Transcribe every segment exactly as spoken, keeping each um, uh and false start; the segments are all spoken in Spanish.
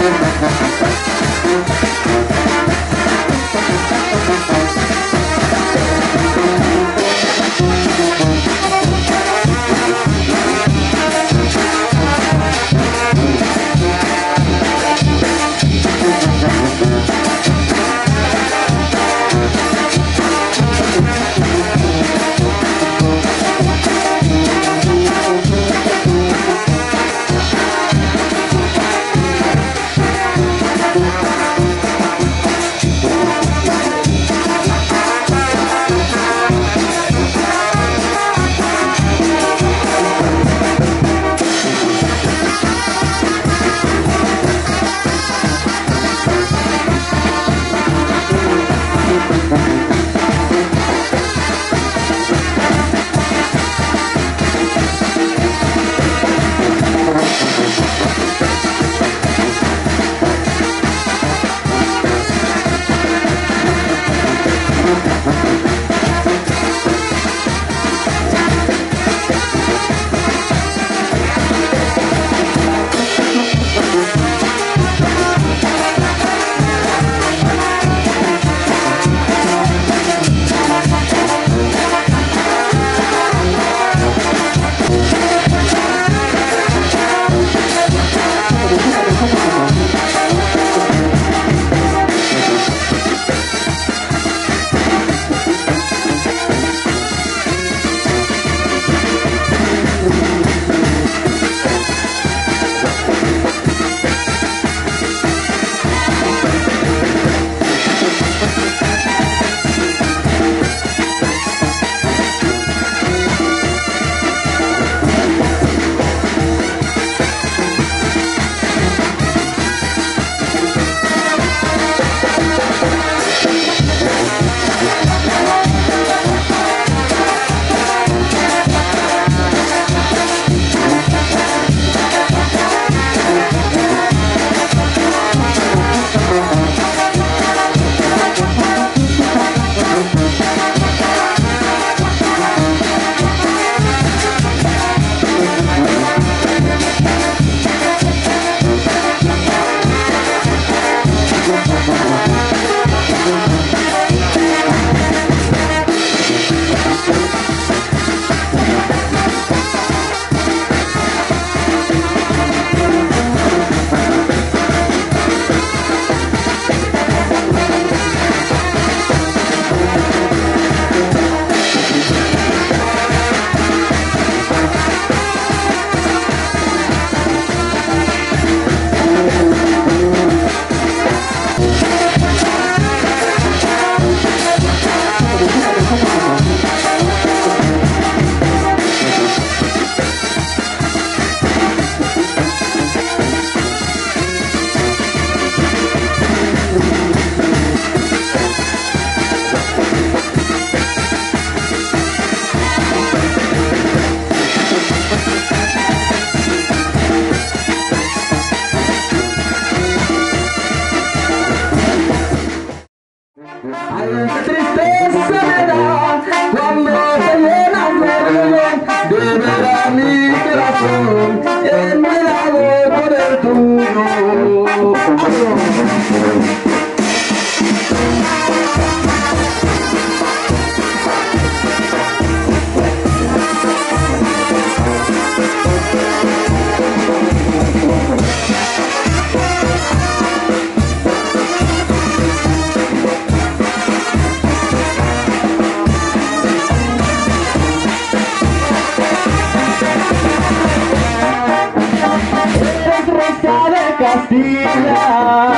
Castilla,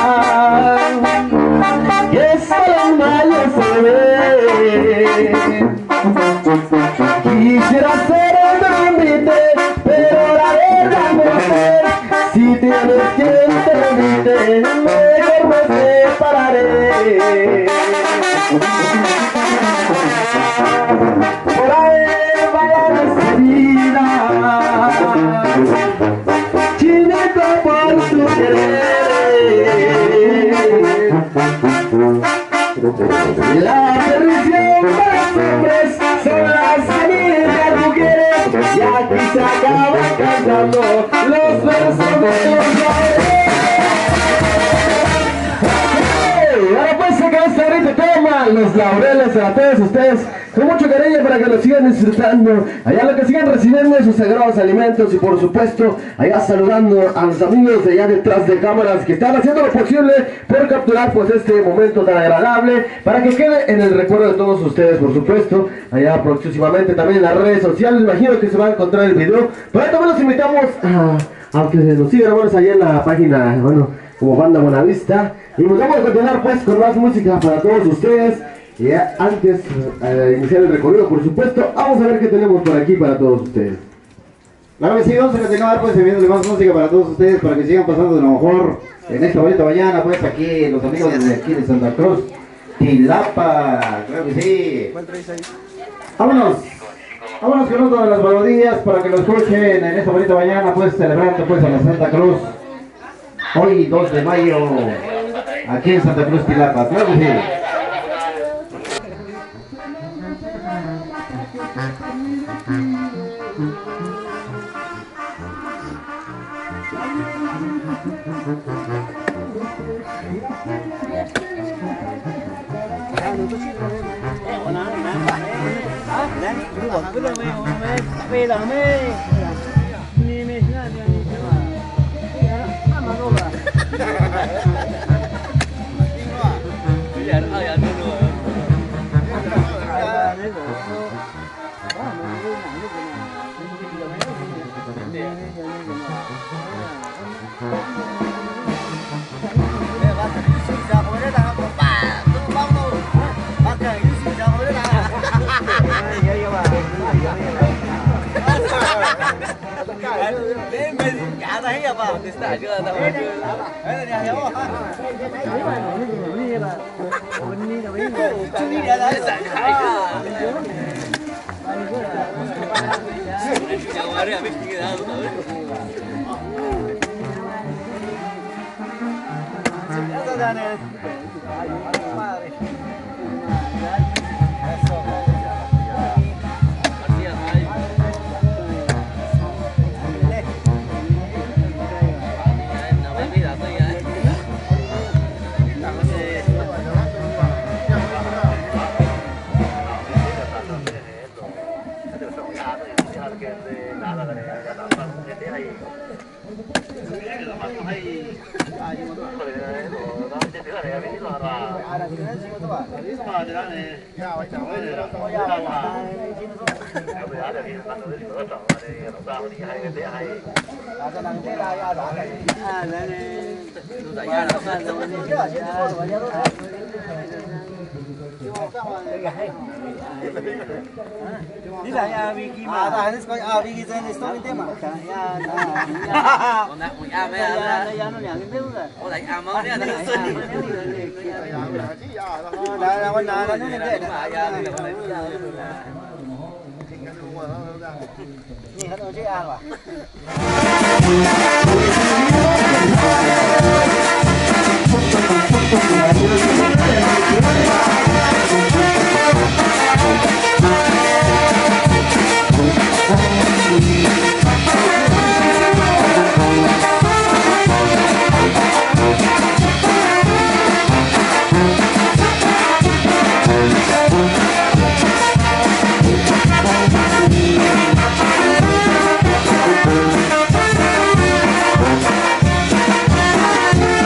que solo en mayo se ve. Quisiera ser un invite, pero la verdad no sé. Si tienes quien te invite, mejor me separaré. Por ahí vaya despedida, chinito por tu querer. La perdición de los hombres son las semillas mujeres, y aquí se acaban cantando los versos de los aires. allá los laureles para todos ustedes, con mucho cariño para que lo sigan disfrutando, allá lo que sigan recibiendo sus sagrados alimentos y por supuesto, allá saludando a los amigos de allá detrás de cámaras que están haciendo lo posible por capturar pues este momento tan agradable, para que quede en el recuerdo de todos ustedes, por supuesto, allá próximamente también en las redes sociales, imagino que se va a encontrar el video, pero también los invitamos a... aunque nos sigan, hermanos, allá en la página, bueno, como Banda Buenavista. Y nos vamos a continuar pues con más música para todos ustedes. Y antes eh, de iniciar el recorrido, por supuesto, vamos a ver qué tenemos por aquí para todos ustedes. Claro que sí, vamos a continuar pues enviándole más música para todos ustedes, para que sigan pasando de lo mejor en esta bonita mañana, pues aquí los amigos de aquí de Santa Cruz, Tilapa, claro que sí. Vámonos. Vámonos con otro de las melodías para que lo escuchen en esta bonita mañana, pues celebrando pues a la Santa Cruz. Hoy dos de mayo, aquí en Santa Cruz, Tilapa, claro que sí. We'll be right back.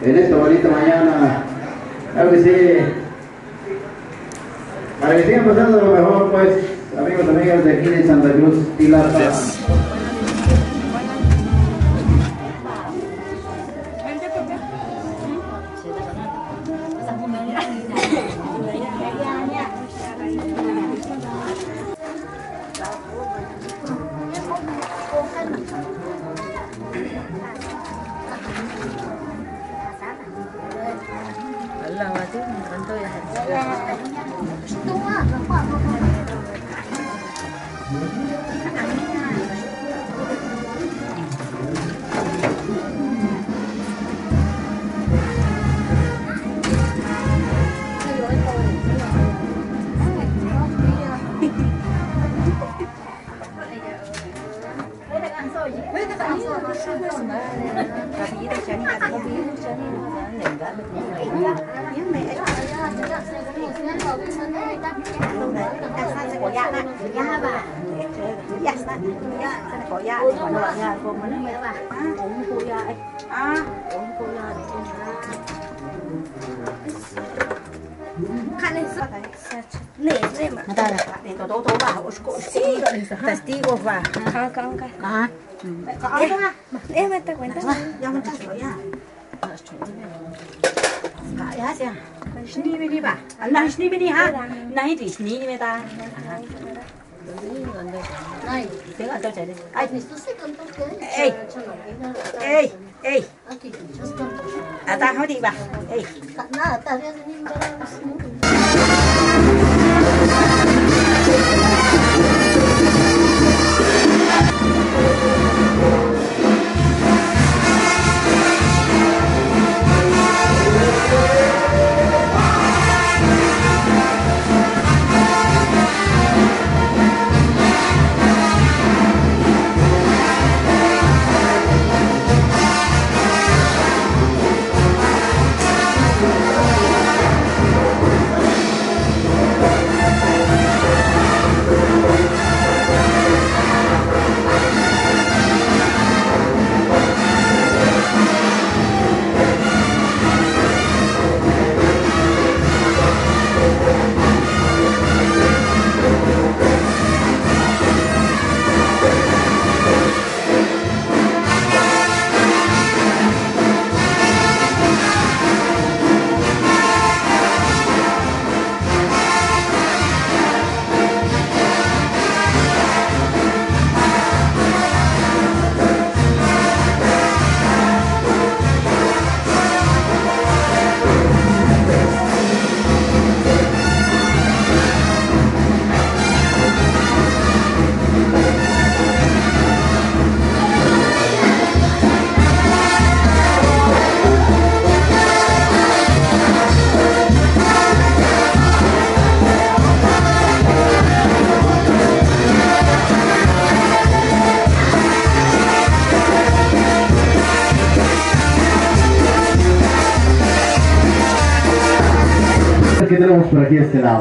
en esta bonita mañana. Claro que sí. Para que sigan pasando lo mejor, pues, amigos y amigas de aquí de Santa Cruz, Tilapa. Testigos va. Acá, acá. Ah. Em ta cuenta. Ya me casó ya. Ya ya. Sini bini ba. Nah sini bini ha. Nah di sini ni ta. Này, tiếng Anh tôi chạy đi. Ai? Ê, ê, ê. À ta hỏi đi bà. Ê. ¿Qué tenemos por aquí de este lado?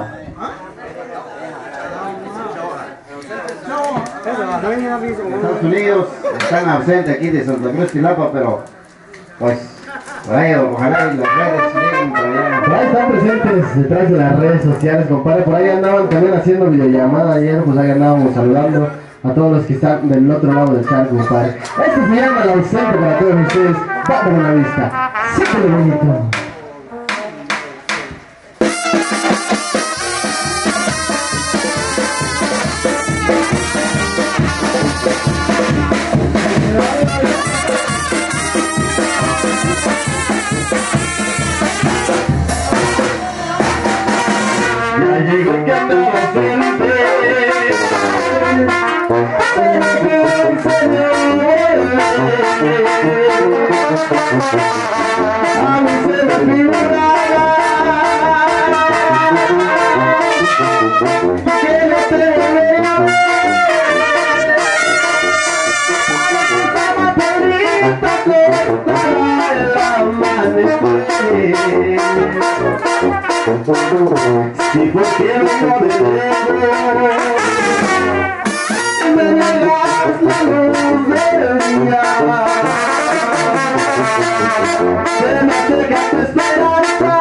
Estados Unidos están ausentes aquí de Santa Cruz, Tilapa, pero pues por ahí ojalá y las redes lleguen por allá. Por ahí están presentes detrás de las redes sociales, compadre. Por ahí andaban también haciendo videollamada ayer, pues ahí andábamos saludando a todos los que están del otro lado del charco, compadre. Esto se llama El Ausente para todos ustedes. Vamos a la vista. Sí que lo bonito. Ya llegó que anda ausente. A mí se me figuraba que no te volvería a ver. Estaba perrita corta el amanecer. Si fue que no de lejos me niegas la luz del día. Se me acerca tu esperanza.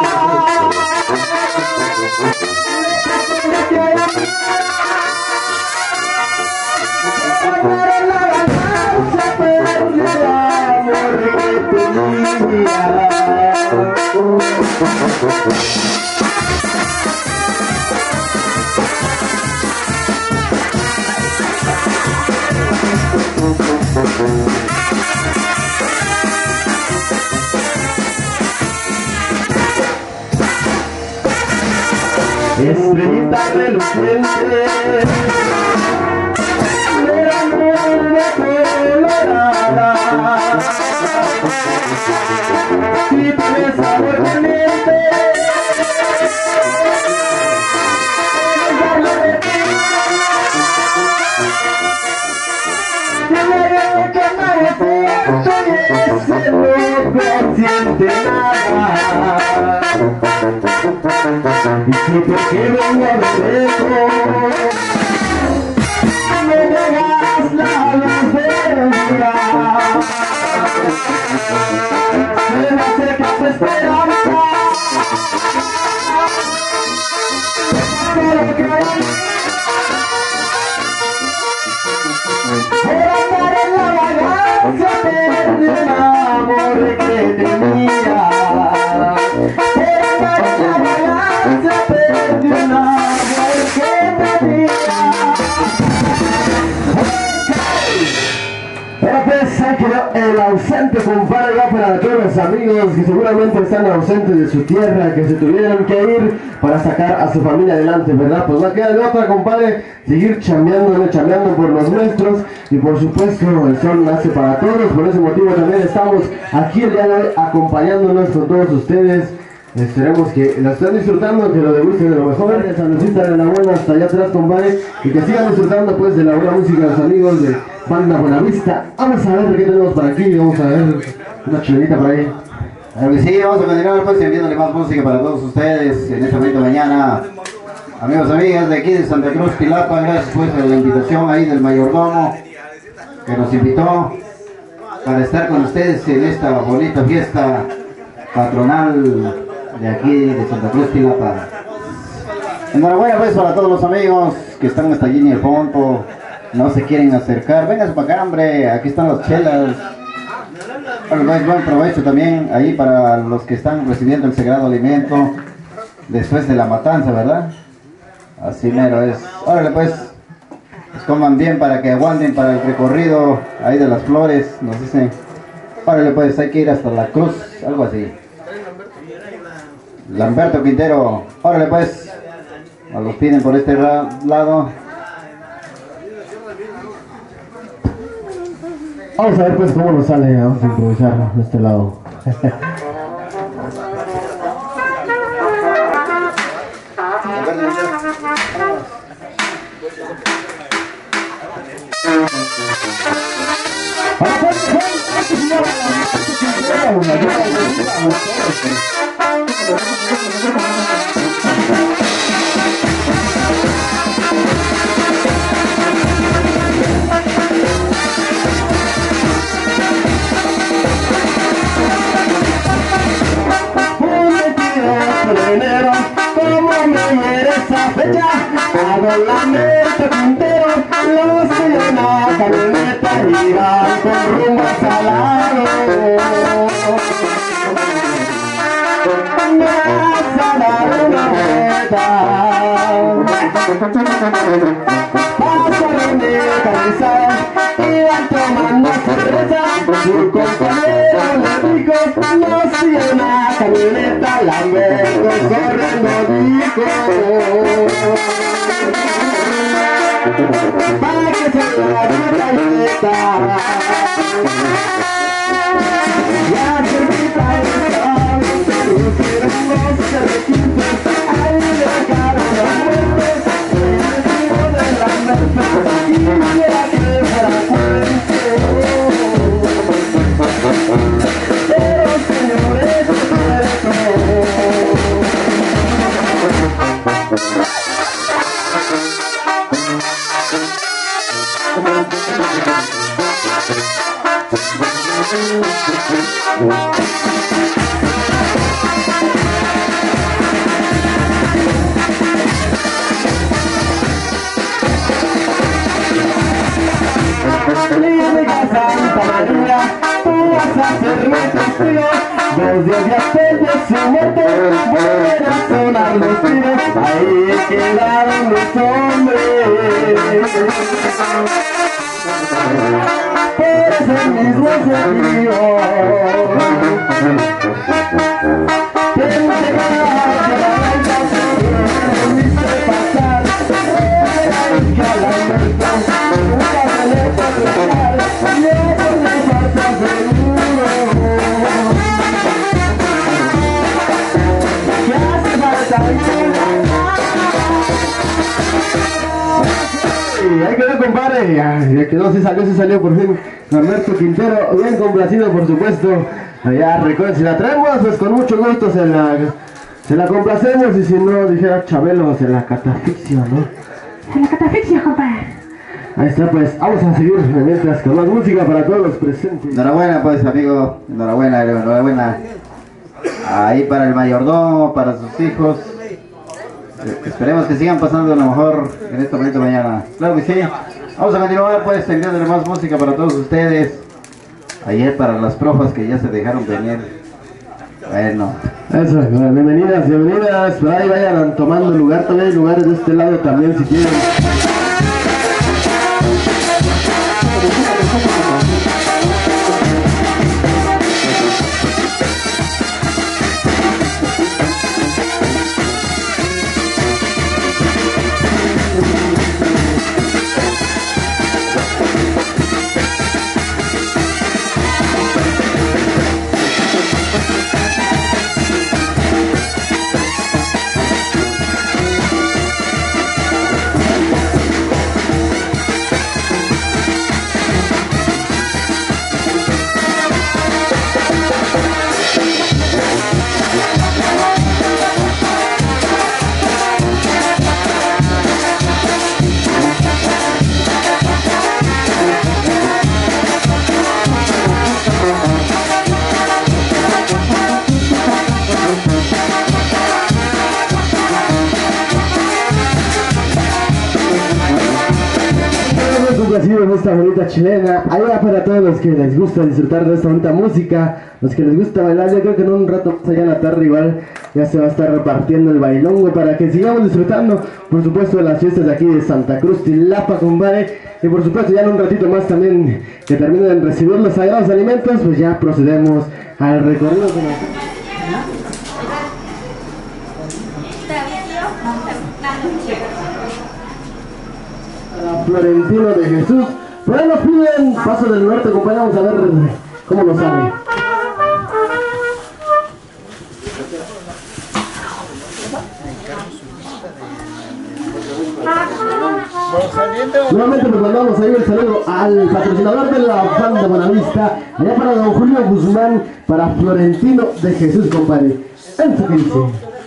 Para la ganancia perdí el amor que tenía. Estrellita reluciente de la nube colorada, si tienes sabor caliente, tiene que amanecer y ese no siente nada. Y si porque vengo de lejos, me negas la luz del día. Se me acerca tu esperanza. Pero que por andar en la vagancia perdí el amor que tenía. Se perdió el amor que tenía. Ahora pues ahí quedó el ausente, compadre. Va para todos los amigos que seguramente están ausentes de su tierra, que se tuvieron que ir para sacar a su familia adelante, ¿verdad? Pues no queda de otra, compadre, seguir chambeando, chambeando por los nuestros. Y por supuesto el sol nace para todos. Por ese motivo también estamos aquí el día de hoy acompañándonos con todos ustedes. Esperemos que la estén disfrutando, que lo degusten de lo mejor. Saludcita de la buena hasta allá atrás, compadre. Y que sigan disfrutando pues de la buena música de los amigos de Banda Buenavista. Vamos a ver qué tenemos por aquí. Vamos a ver una chilenita por ahí. Claro que sí, vamos a continuar pues enviándole más música para todos ustedes en esta bonita mañana. Amigos, amigas de aquí de Santa Cruz, Tilapa, gracias pues a la invitación ahí del mayordomo que nos invitó para estar con ustedes en esta bonita fiesta patronal de aquí de Santa Cruz, Tilapa. Enhorabuena pues para todos los amigos que están hasta allí en el fondo, no se quieren acercar, vengan para acá, hombre, aquí están las chelas. Bueno, pues, buen provecho también ahí para los que están recibiendo el sagrado alimento después de la matanza, ¿verdad? Así mero es. Órale pues, pues coman bien para que aguanten para el recorrido ahí de las flores, nos dicen. Órale pues, hay que ir hasta la cruz, algo así. Lamberto Quintero, órale pues, nos los piden por este lado. Vamos a ver pues cómo nos sale, vamos a improvisar de este lado. Como me hiere esa fecha, hago Lamberto Quintero, los que en la camioneta iban con rumbo a Salado. Me vas a dar una vuelta, paso de cabeza, iban tomando cerveza, su compañero le dijo, no soy una camioneta, Lamberto corriendo dijo, para que se la camioneta, la cerveza estaba, pusieron los cerrequitos, ahí de cara a la muerte, el ritmo de Lamberto, y quisiera que fuera fuerte. Pero señores, Clínica Santa María, tú vas a ser mi testigo. Dos días después de su muerte vuelven a sonar los tiros. Ahí quedaron los hombres por ese mismo sentido. Que no te vayas de la blanca, que viste pasar. Era el que a la muerte nunca se le puede dejar. Y eso le falta seguro. Que hace falta y ahí quedó, compadre, ya, ya quedó, se salió, se salió por fin Norberto Quintero, bien complacido por supuesto. Allá recuerden, si la traemos pues con mucho gusto se la, se la complacemos, y si no, dijera Chabelo, se la catafixio, ¿no? Se la catafixio, compadre. Ahí está, pues vamos a seguir mientras con más música para todos los presentes. Enhorabuena pues amigo, enhorabuena, enhorabuena. Ahí para el mayordomo, para sus hijos. Esperemos que sigan pasando lo mejor en esta bonita mañana. Claro que sí. Vamos a continuar pues teniendo más música para todos ustedes. Ayer para las profas que ya se dejaron venir. Bueno. Eso, bienvenidas, bienvenidas. Por ahí vayan tomando lugar, también hay lugares de este lado también si quieren. En esta bonita chilena, allá para todos los que les gusta disfrutar de esta bonita música, los que les gusta bailar. Yo creo que en un rato más allá en la tarde igual ya se va a estar repartiendo el bailongo para que sigamos disfrutando, por supuesto, de las fiestas de aquí de Santa Cruz, Tilapa, compadre. Y por supuesto ya en un ratito más también que terminen de recibir los sagrados alimentos, pues ya procedemos al recorrido que nos... Florentino de Jesús. Por ahí nos piden Paso del Norte, compañero, vamos a ver cómo nos sale. Nuevamente nos mandamos ahí el saludo al patrocinador de la banda Buenavista, allá para don Julio Guzmán, para Florentino de Jesús, compadre. Eso que dice.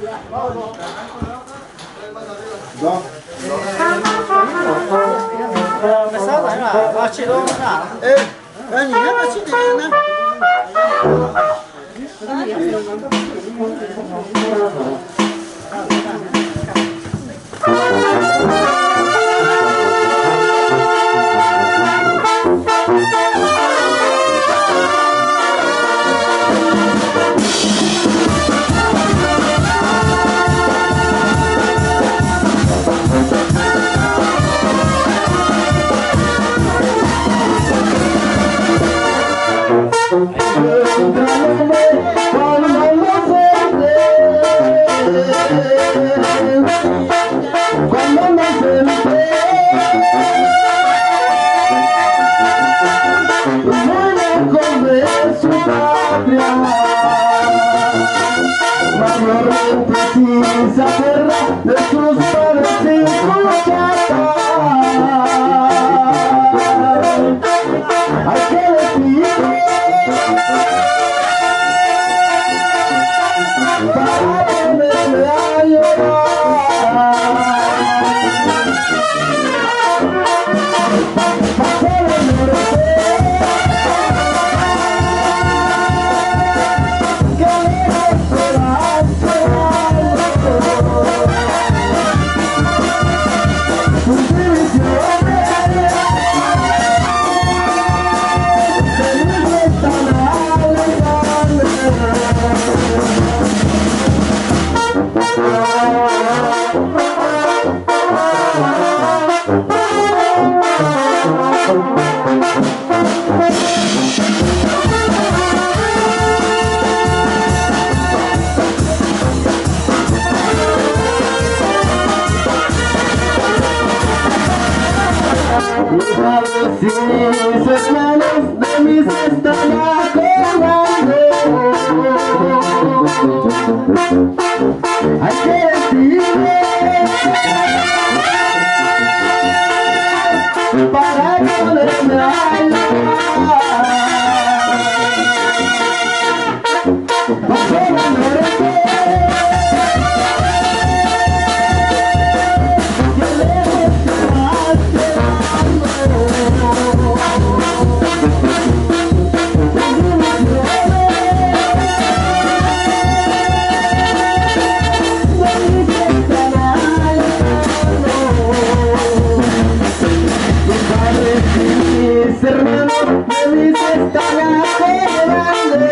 Se aferra de sus padres sin escuchar. Hay que decir para ponerme a llorar. Pasó el norte, que me esperanza. Tus divisiones Hay que decirle para poderme bailar. Pasó la noche que lejos te vas quedando. Hermano, me dice están acordando.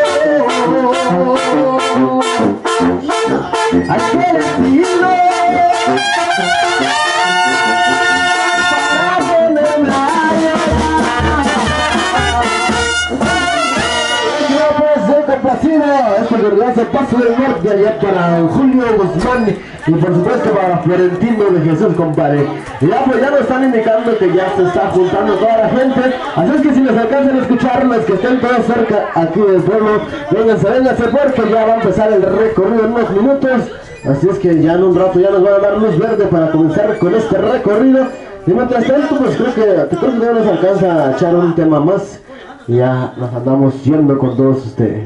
Hay que decirlo para ponerme a llorar. No puede ser complacido este glorioso paso del norte allá para Julio Guzmán y por supuesto para Florentino de Jesús, compadre. Y ya pues ya nos están indicando que ya se está juntando toda la gente, así es que si les alcanzan a escuchar, los que estén todos cerca aquí del pueblo, vénganse, vénganse porque ya va a empezar el recorrido en unos minutos, así es que ya en un rato ya nos van a dar luz verde para comenzar con este recorrido. Y mientras tanto pues creo que, creo que ya nos alcanza a echar un tema más y ya nos andamos yendo con todos ustedes.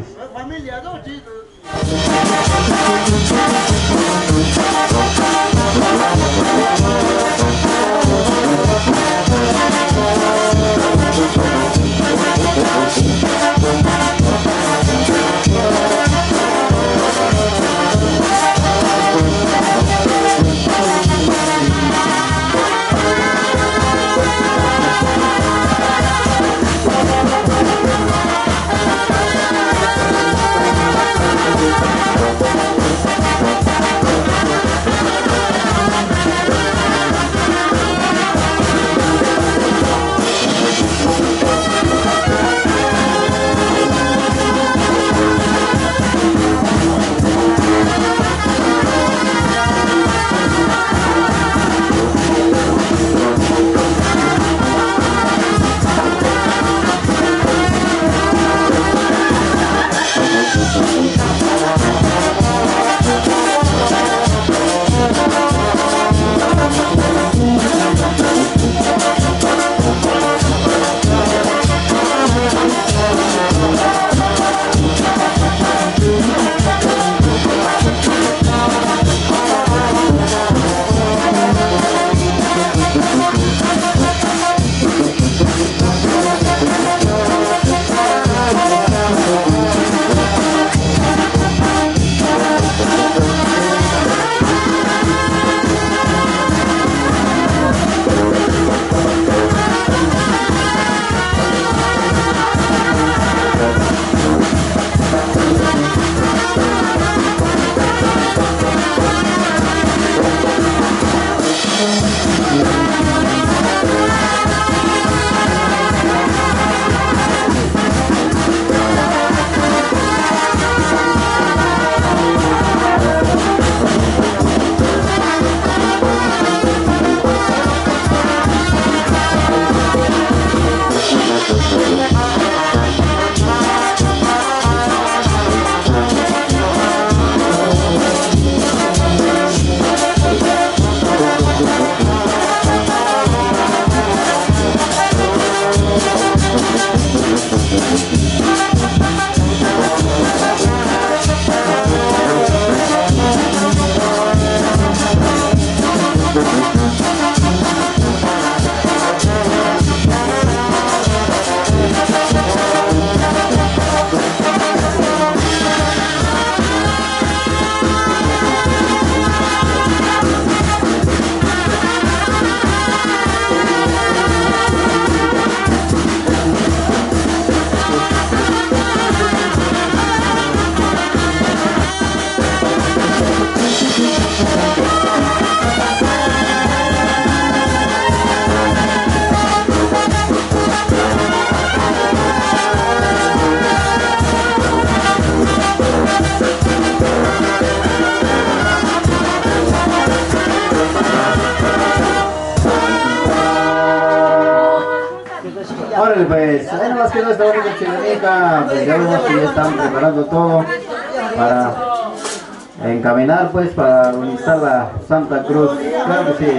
Órale pues, ahí nomás quedó esta bonita chilenita, pues ya vemos que ya están preparando todo para encaminar pues para donde está la Santa Cruz. Claro que sí.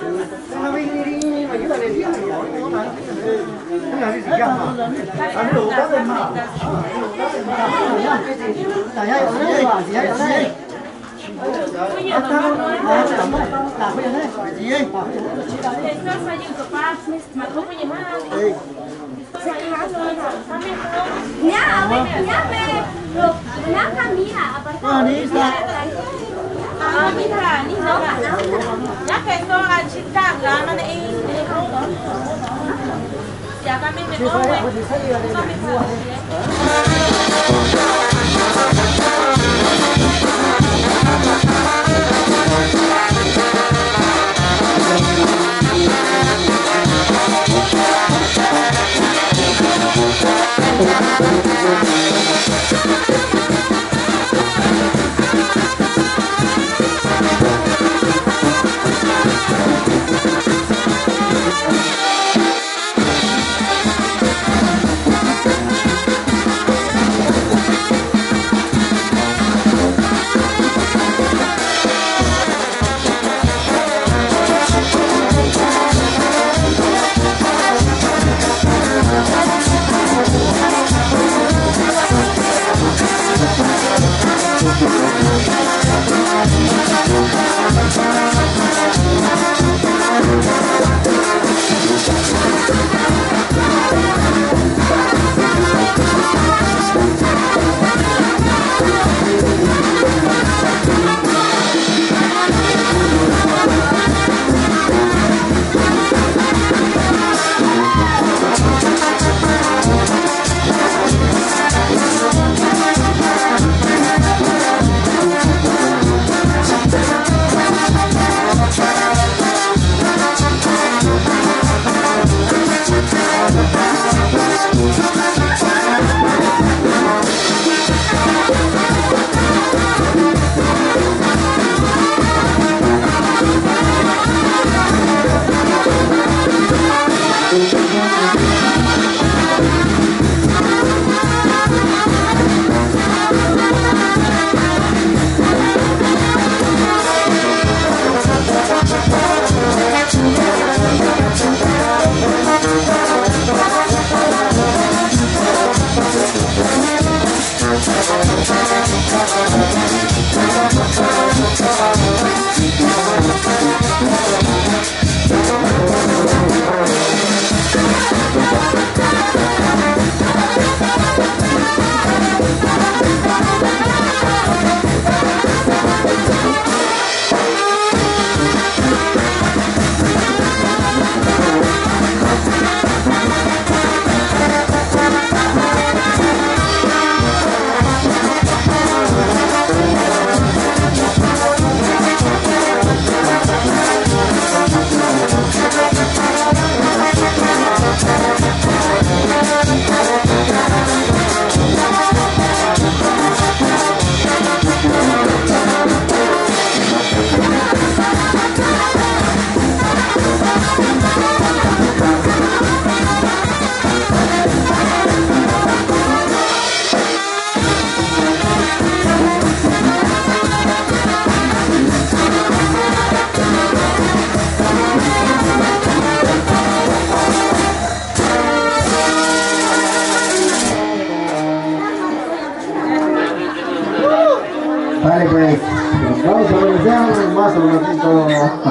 Vale, pues, vamos a regresar más un ratito.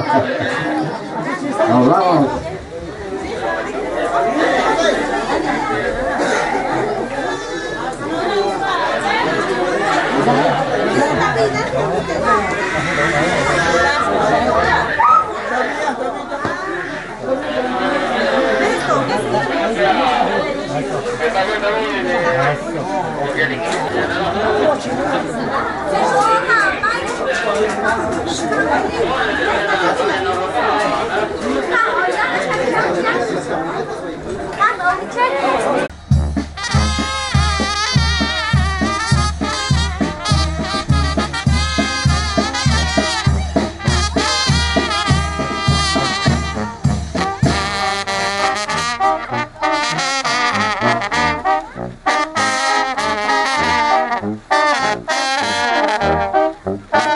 Nos vamos. Thank you.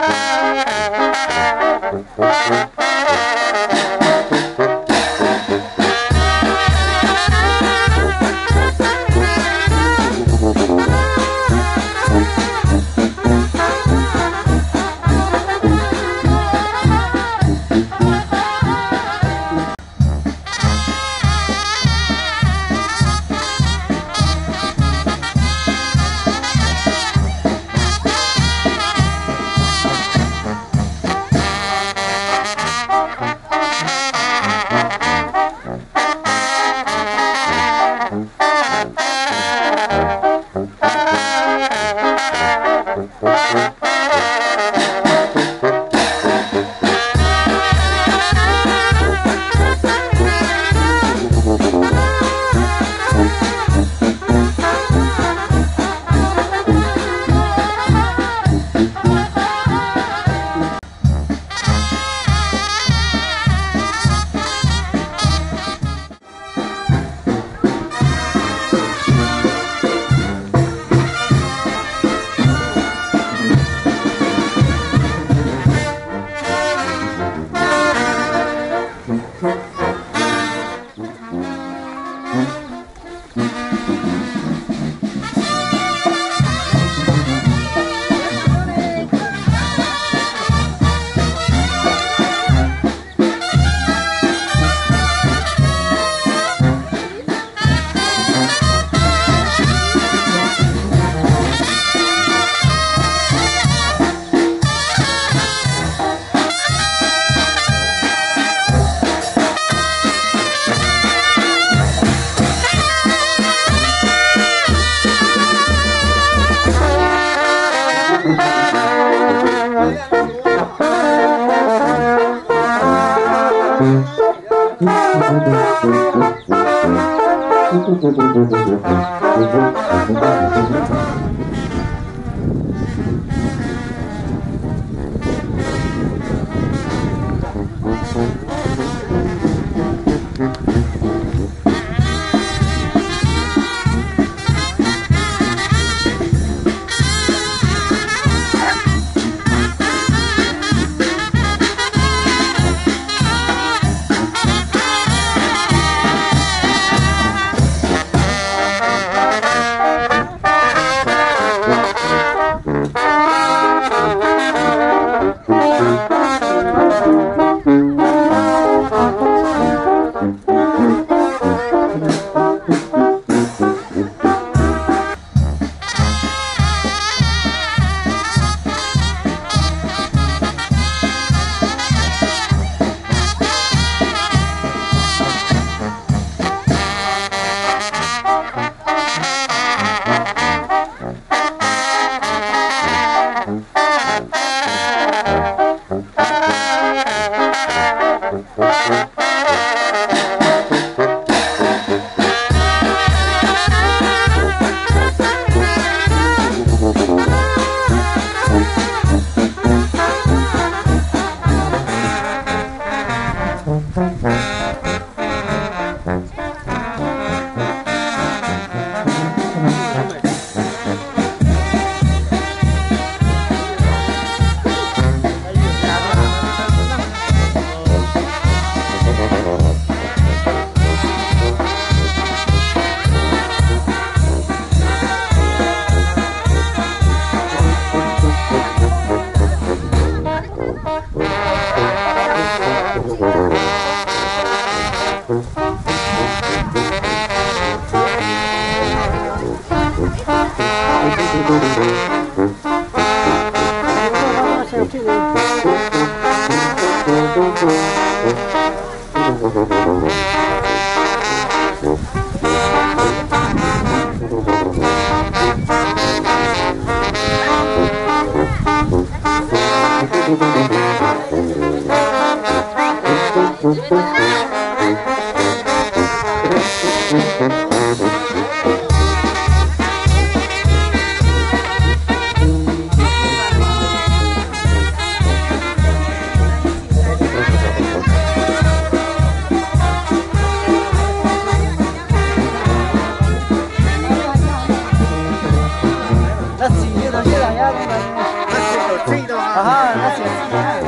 Ajá, gracias.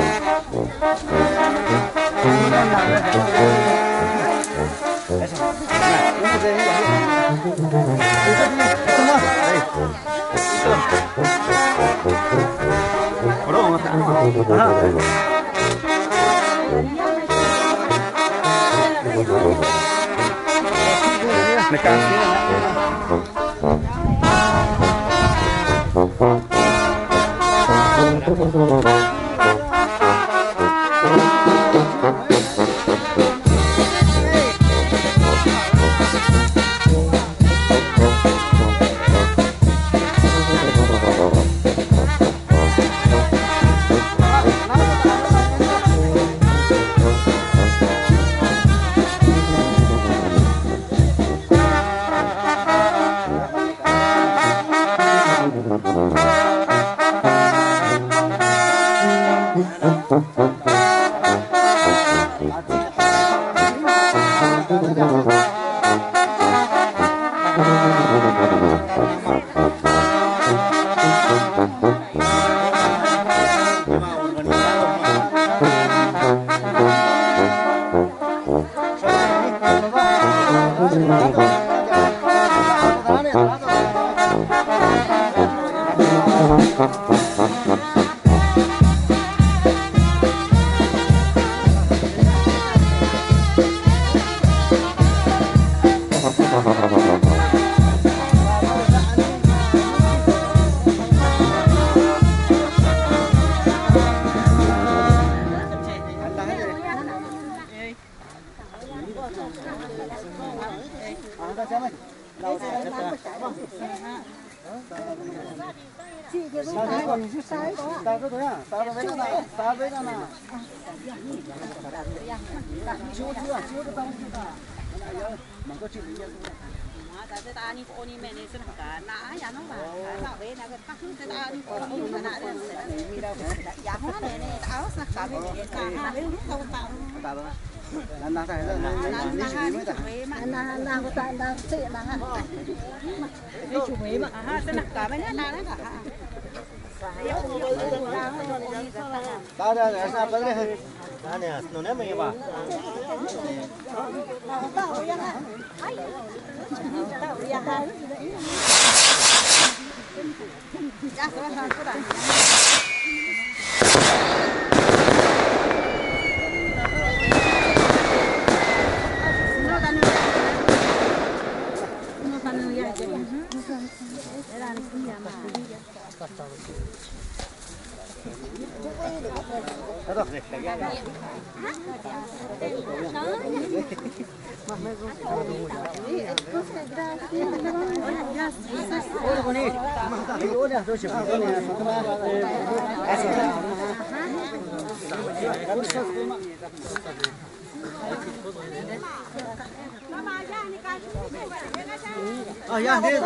Oh ya, ini.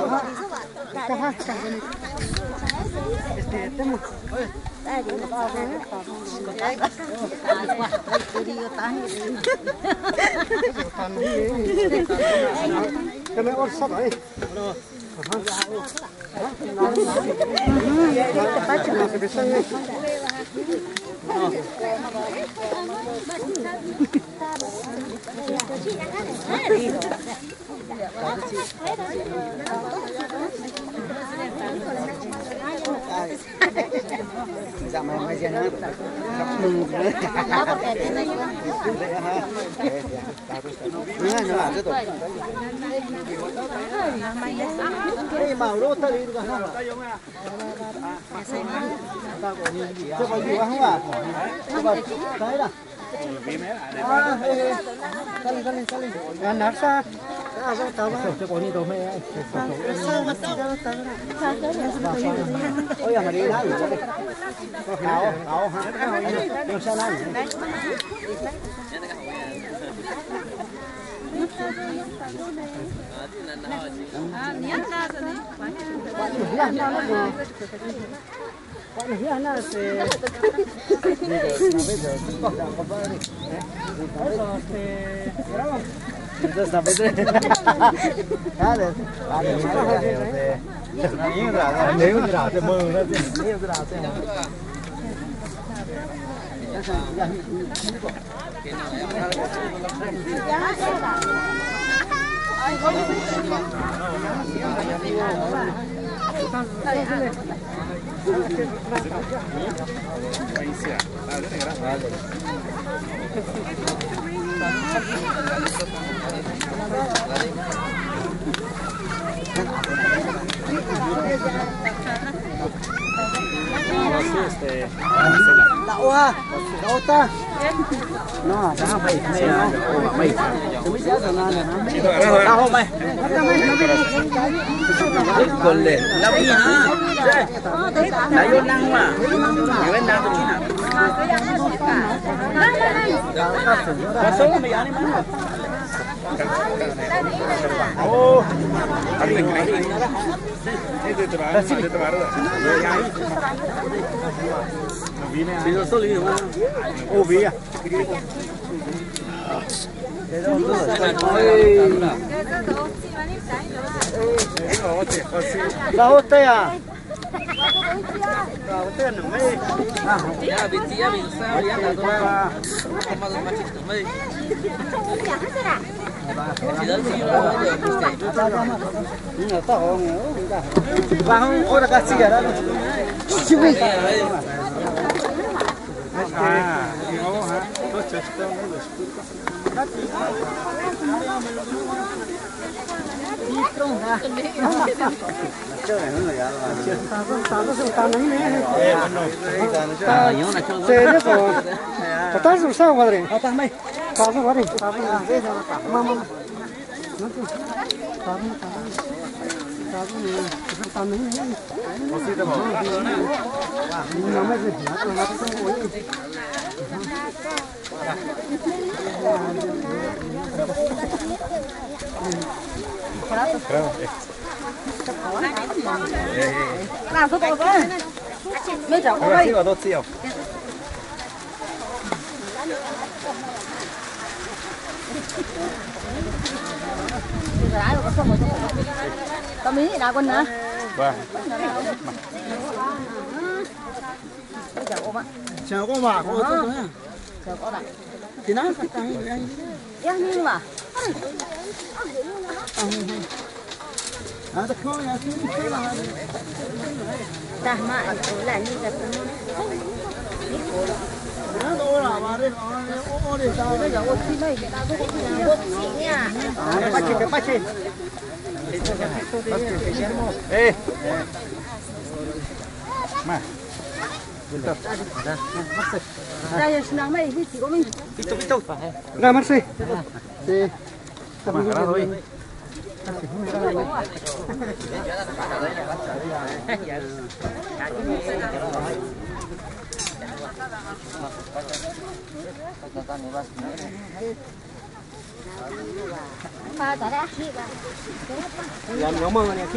Kena orsak ay. Sama mai dia nak mừng đấy. Nah, nah, itu. Ini mau lo tadi itu kan. Coba juga enggak? Coba saya dah. Kali kali kali. Yang nafsa. Ah, saya tahu. Coba ini tu mai. Oh ya, mari lah. Kau, kau ha. Yang sana. Ah, niat lah sini. Niat lah ni. Pak ni ana se. Itu sampai tu. Ada, ada mana ada. Ini dah, ini dah, ada mung dah. Ini dah ada. đậu à đậu ta nó đã phải mày nó mày chúng sẽ giờ nào đậu mày còn lên đậu gì hả đã vô năng mà nhiều bên năng tôi nào có số mày ăn đi mà oh ăn mình cái gì itu itu baru itu baru bisa soli mana oh via la hotel à la hotel nó mấy ya bitia bisa ya nggak tahu apa sama macam itu mấy Bang, orang kasih ya, cuci. Ah, ini oh ha, tu cesta ni Itong ha. Chơi này nó là chơi. Tao tao tao tao này nè. Eh, bueno. Ah, yo na chơi. Chơi đấy rồi. Tao tao sao vậy? Tao tao mày. Tao sao vậy? Tao bây giờ tao mama. Nó tu. Tao tao tao này, tao này nè. Có gì đâu mà. Nó mới gì? Nó nó không có gì. Làm số tôi với mấy cháu ơi vào đốt siêu tao mí đã con nữa vâng chào cô bà cô chào có bạn thì nó em nhưng mà à ta coi à cái là ta mà ở lại như là nó đâu là mà đi ô đi sao bây giờ ô chi mấy cái tao cũng không có chi nha bắt chị bắt chị ê mà đây senang mấy cái chỉ có mình itu itu nggak masih si Mà cái đó thôi. Làm nhóm mơ này khi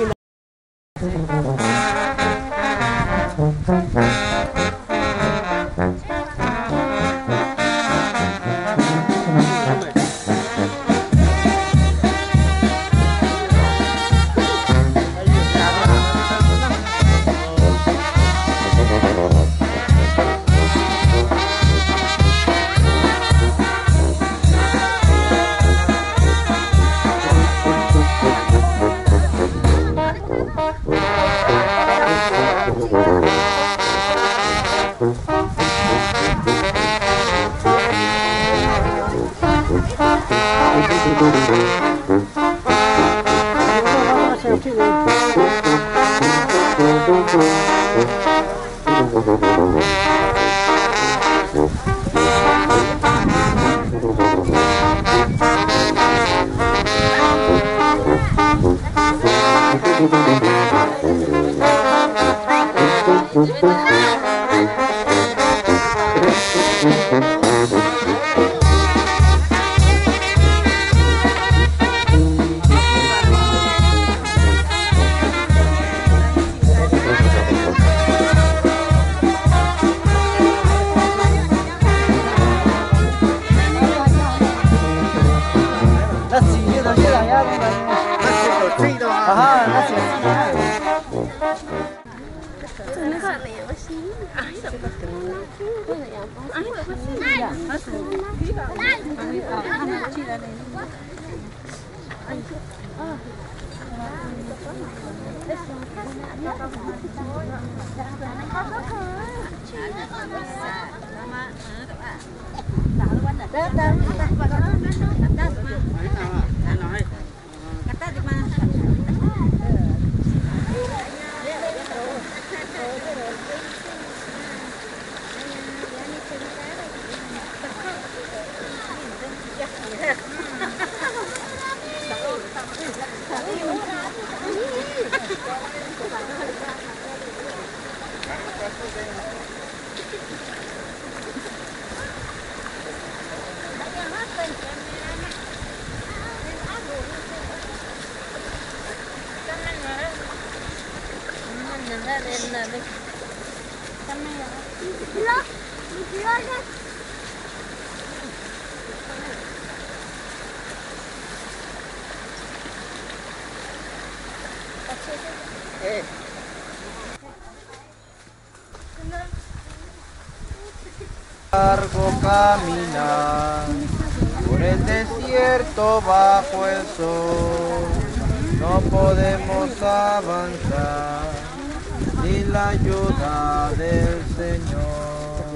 Largo caminar por el desierto bajo el sol, no podemos avanzar sin la ayuda del Señor.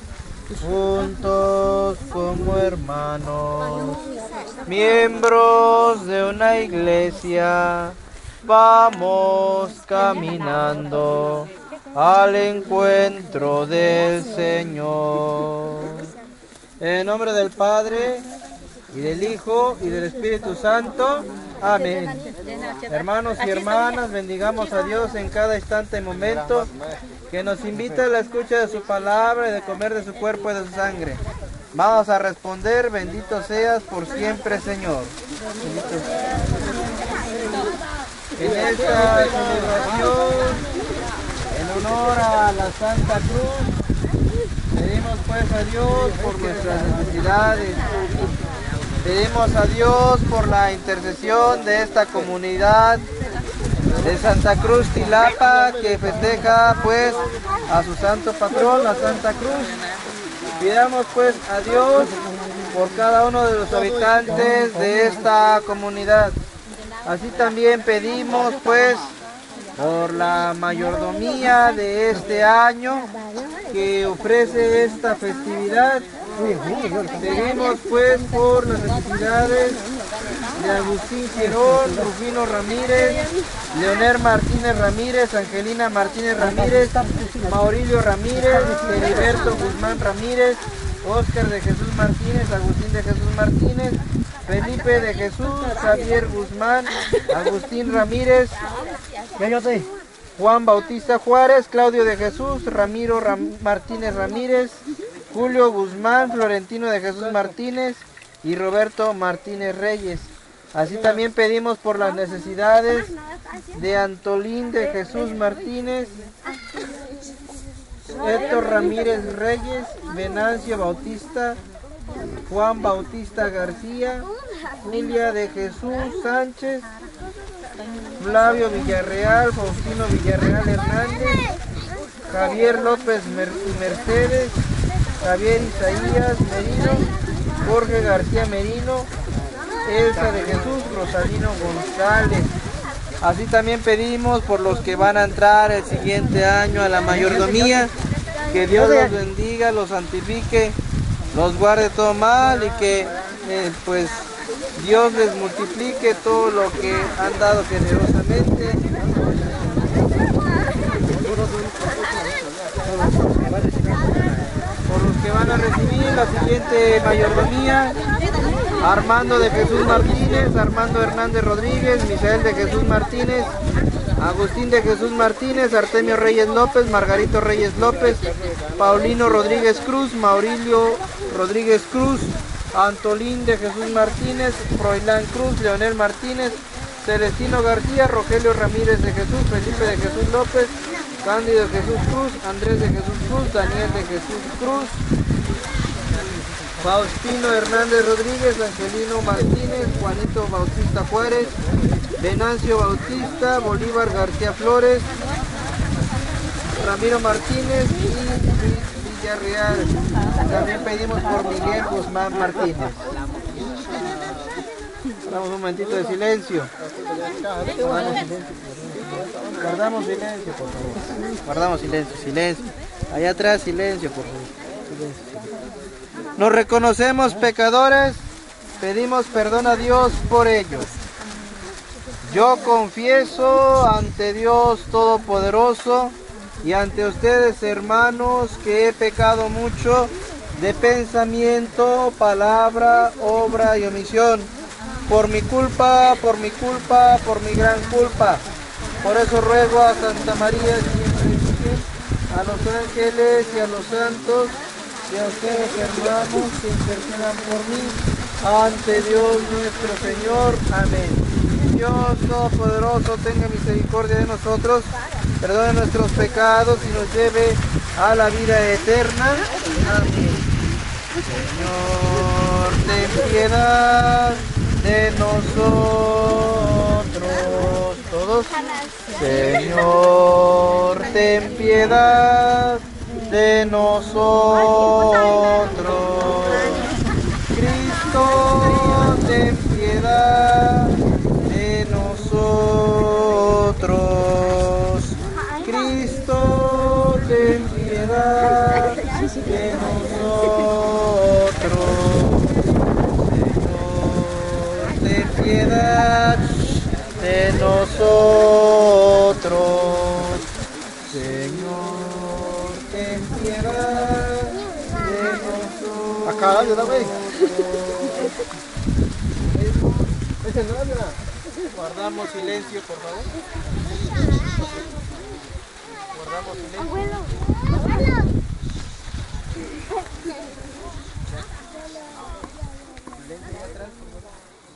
Juntos como hermanos, miembros de una iglesia, vamos caminando al encuentro del Señor. En el nombre del Padre, y del Hijo, y del Espíritu Santo. Amén. Hermanos y hermanas, bendigamos a Dios en cada instante y momento, que nos invita a la escucha de su palabra y de comer de su cuerpo y de su sangre. Vamos a responder: bendito seas por siempre, Señor. Bendito seas. En esta celebración, en honor a la Santa Cruz, pedimos pues a Dios por nuestras necesidades. Pedimos a Dios por la intercesión de esta comunidad de Santa Cruz Tilapa, que festeja pues a su santo patrón, la Santa Cruz. Pidamos pues a Dios por cada uno de los habitantes de esta comunidad. Así también pedimos pues por la mayordomía de este año que ofrece esta festividad. Pedimos pues por las necesidades de Agustín Girón, Rufino Ramírez, Leonel Martínez Ramírez, Angelina Martínez Ramírez, Maurilio Ramírez, Heriberto Guzmán Ramírez, Óscar de Jesús Martínez, Agustín de Jesús Martínez, Felipe de Jesús, Javier Guzmán, Agustín Ramírez, Juan Bautista Juárez, Claudio de Jesús, Ramiro Ram Martínez Ramírez, Julio Guzmán, Florentino de Jesús Martínez y Roberto Martínez Reyes. Así también pedimos por las necesidades de Antolín de Jesús Martínez, Héctor Ramírez Reyes, Venancio Bautista, Juan Bautista García, Julia de Jesús Sánchez, Flavio Villarreal, Faustino Villarreal Hernández, Javier López Mer Mercedes, Javier Isaías Merino, Jorge García Merino, Elsa de Jesús, Rosalino González. Así también pedimos por los que van a entrar el siguiente año a la mayordomía, que Dios los bendiga, los santifique, los guarde todo mal y que eh, pues Dios les multiplique todo lo que han dado generosamente. Por los que van a recibir la siguiente mayordomía: Armando de Jesús Martínez, Armando Hernández Rodríguez, Misael de Jesús Martínez, Agustín de Jesús Martínez, Artemio Reyes López, Margarito Reyes López, Paulino Rodríguez Cruz, Maurilio Rodríguez Cruz, Antolín de Jesús Martínez, Froilán Cruz, Leonel Martínez, Celestino García, Rogelio Ramírez de Jesús, Felipe de Jesús López, Cándido de Jesús Cruz, Andrés de Jesús Cruz, Daniel de Jesús Cruz, Faustino Hernández Rodríguez, Angelino Martínez, Juanito Bautista Juárez, Venancio Bautista, Bolívar García Flores, Ramiro Martínez y Villarreal. También pedimos por Miguel Guzmán Martínez. Damos un momentito de silencio. Guardamos silencio, Guardamos silencio, por favor. Guardamos silencio, silencio. Allá atrás, silencio, por favor. Silencio, silencio. Nos reconocemos pecadores, pedimos perdón a Dios por ellos. Yo confieso ante Dios Todopoderoso y ante ustedes, hermanos, que he pecado mucho de pensamiento, palabra, obra y omisión. Por mi culpa, por mi culpa, por mi gran culpa. Por eso ruego a Santa María, siempre Virgen, a los ángeles y a los santos, y a ustedes, hermanos, que intercedan por mí, ante Dios nuestro Señor. Amén. Dios Todopoderoso tenga misericordia de nosotros, perdone nuestros pecados y nos lleve a la vida eterna. Amén. Señor, ten piedad de nosotros todos. Señor, ten piedad de nosotros. Cristo, ten piedad de nosotros. Cristo, ten piedad de nosotros. Piedad de nosotros, Señor, ten piedad de nosotros. Acá, ayúdame. Guardamos silencio, por favor. Guardamos silencio. Abuelo, abuelo. Silencio atrás, por favor.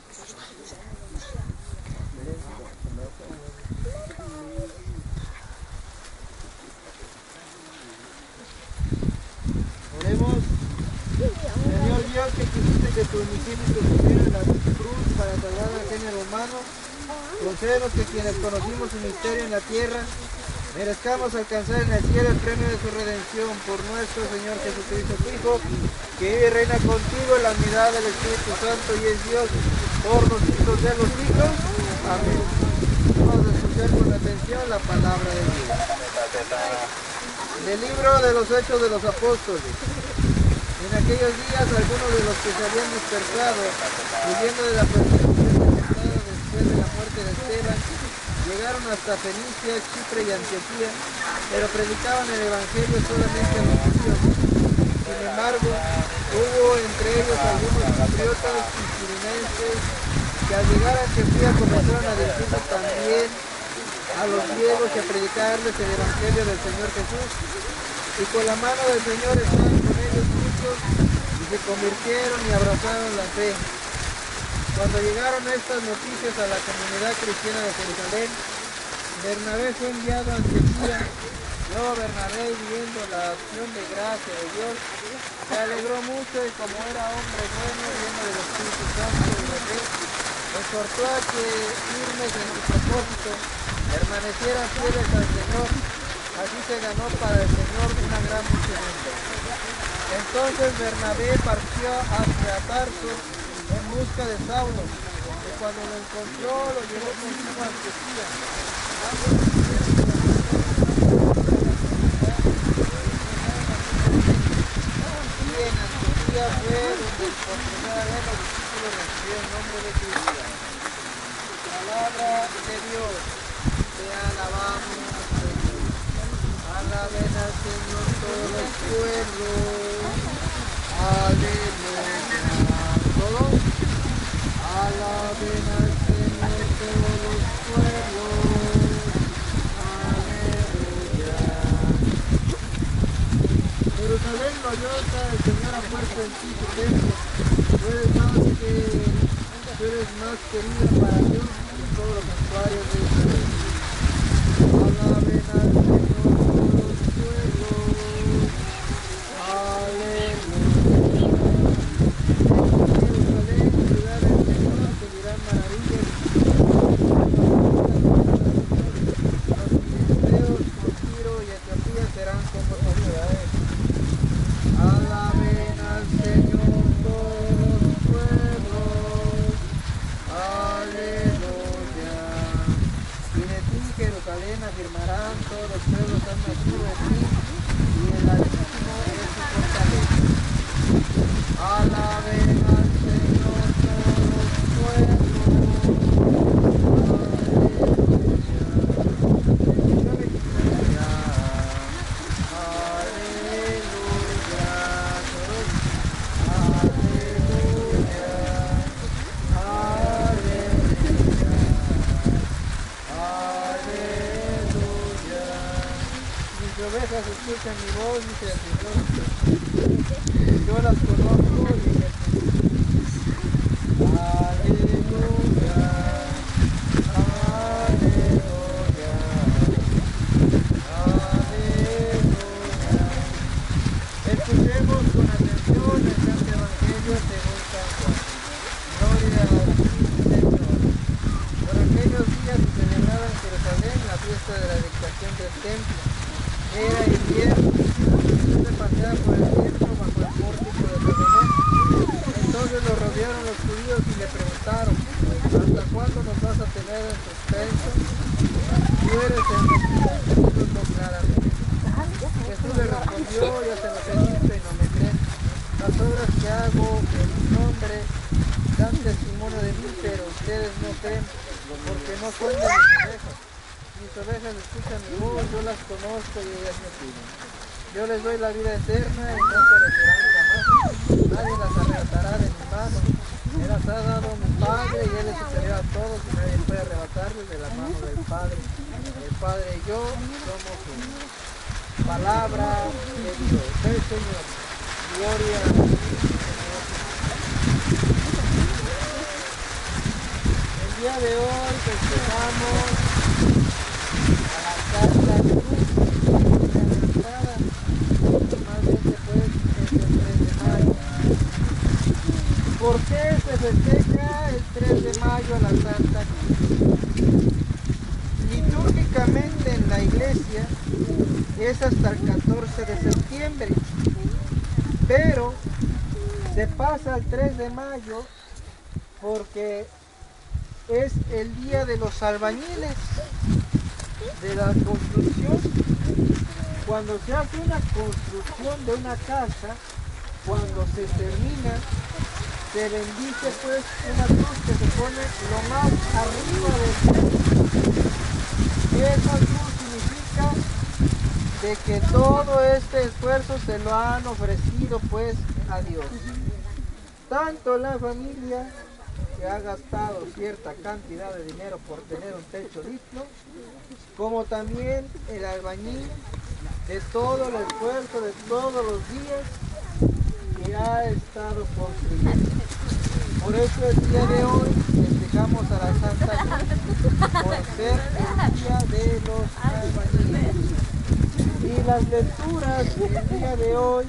Oremos. Señor Dios, que quisiste que tu unigénito muriera en la cruz para salvar al género humano, concédenos que quienes conocimos su misterio en la tierra merezcamos alcanzar en el cielo el premio de su redención por nuestro Señor Jesucristo, tu Hijo, que vive y reina contigo en la unidad del Espíritu Santo y es Dios por los siglos de los siglos. Amén. Vamos a escuchar con atención la palabra de Dios. Del libro de los Hechos de los Apóstoles. En aquellos días algunos de los que se habían dispersado, huyendo de la persecución después de la muerte de Esteban, llegaron hasta Fenicia, Chipre y Antioquía, pero predicaban el Evangelio solamente a los judíos. Sin embargo, hubo entre ellos algunos cipriotas y cirenenses que al llegar a Antioquía comenzaron a decirles también a los griegos y a predicarles el Evangelio del Señor Jesús. Y con la mano del Señor estaban con ellos muchos y se convirtieron y abrazaron la fe. Cuando llegaron estas noticias a la comunidad cristiana de Jerusalén, Bernabé fue enviado a Antioquía. Luego Bernabé, viendo la acción de gracia de Dios, se alegró mucho y como era hombre bueno, lleno del Espíritu Santo y de fe, exhortó a que, firmes en su propósito, permanecieran fieles al Señor. Así se ganó para el Señor una gran muchedumbre. Entonces Bernabé partió hacia Tarso en busca de Saulo, y cuando lo encontró lo llevó consigo a Antioquía. Y en Antioquía fue donde por primera vez los discípulos recibieron el nombre de Cristo. Palabra de Dios, te alabamos. Alaben al Señor todos los pueblos. Aleluya. ¿Todos? Alaben al Señor todos los pueblos. Aleluya. Jerusalén gloriosa, el Señor ha puesto en ti su templo. Tú eres más que, tú eres más querida para Dios que todos los santuarios de Israel. Alaben al Señor. Alaben al Señor todos los pueblos. Ovejas escuchan mi voz, dice el Señor. Yo las conozco y me aleluya, aleluya, aleluya. Escuchemos con atención el Santo Evangelio según San Juan. Gloria al Señor. Por aquellos días se celebraba en Jerusalén la fiesta de la dedicación del templo. Era invierno, Jesús se paseaba por el templo bajo el pórtico de Salomón. Entonces lo rodearon los judíos y le preguntaron: ¿hasta cuándo nos vas a tener en suspenso? Tú eres el Mesías, dínoslo claramente. Jesús le respondió: yo se los he dicho y no me creen. Las obras que hago en mi nombre dan testimonio de mí, pero ustedes no creen, porque no son de mis ovejas. Mis ovejas escuchan mi voz, yo las conozco y ellas me siguen. Yo les doy la vida eterna y no perecerán jamás. Nadie las arrebatará de mi mano. Me las ha dado mi Padre y Él es superior a todos y nadie puede arrebatarles de la mano del Padre. El Padre y yo somos uno. Palabra de Dios, del Señor. Gloria a ti, Señor. El día de hoy festejamos a la Santa Cruz de la entrada, normalmente pues es el tres de mayo. ¿Por qué se festeja el tres de mayo a la Santa Cruz? Litúrgicamente en la iglesia es hasta el catorce de septiembre, pero se pasa al tres de mayo porque es el día de los albañiles, de la construcción. Cuando se hace una construcción de una casa, cuando se termina, se bendice pues una cruz que se pone lo más arriba del templo. Esa cruz significa de que todo este esfuerzo se lo han ofrecido pues a Dios. Tanto la familia, que ha gastado cierta cantidad de dinero por tener un techo digno, como también el albañil, de todo el esfuerzo de todos los días que ha estado construyendo. Por eso el día de hoy festejamos a la Santa Cruz, por ser el día de los albañiles. Y las lecturas el día de hoy,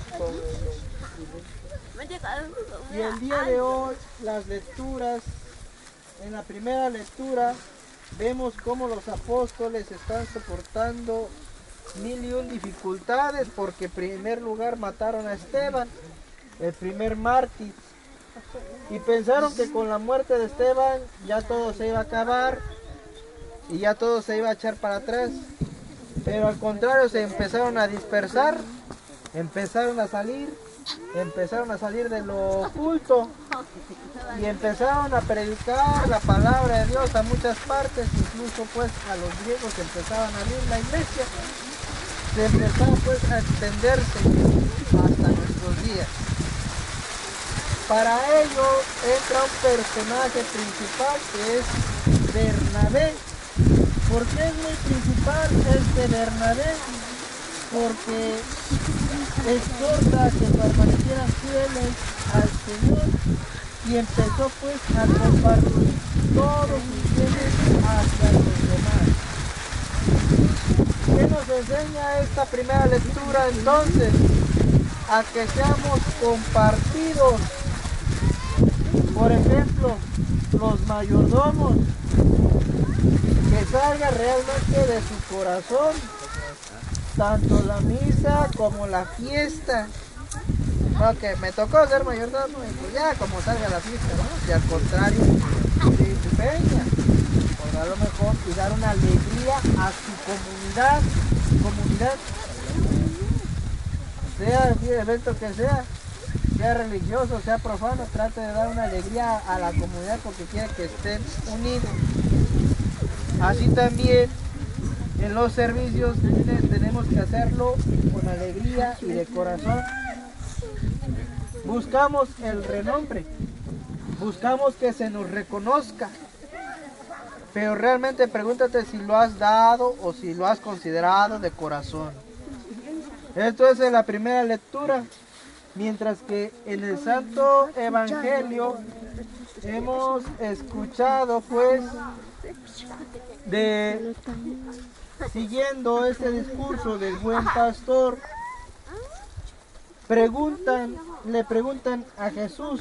y el día de hoy las lecturas, en la primera lectura vemos cómo los apóstoles están soportando mil y un dificultades, porque en primer lugar mataron a Esteban, el primer mártir, y pensaron que con la muerte de Esteban ya todo se iba a acabar y ya todo se iba a echar para atrás, pero al contrario se empezaron a dispersar, empezaron a salir, empezaron a salir de lo oculto y empezaron a predicar la palabra de Dios a muchas partes, incluso pues a los griegos empezaban a abrir la iglesia, se empezó pues a extenderse hasta nuestros días. Para ello entra un personaje principal que es Bernabé. ¿Por qué es muy principal este Bernabé? Porque exhorta a que permanecieran fieles al Señor y empezó pues a compartir todos sus bienes hacia los demás. ¿Qué nos enseña esta primera lectura entonces? A que seamos compartidos. Por ejemplo, los mayordomos, que salga realmente de su corazón tanto la misa como la fiesta. No, que me tocó ser mayordomo y pues ya como salga la fiesta, ¿no? Y al contrario, sí, venga, por a lo mejor y dar una alegría a su comunidad, comunidad, sea el evento que sea, sea religioso, sea profano, trate de dar una alegría a la comunidad porque quiere que estén unidos. Así también en los servicios tenemos que hacerlo con alegría y de corazón. Buscamos el renombre, buscamos que se nos reconozca, pero realmente pregúntate si lo has dado o si lo has considerado de corazón. Esto es en la primera lectura, mientras que en el Santo Evangelio hemos escuchado pues de siguiendo este discurso del buen pastor, preguntan, le preguntan a Jesús: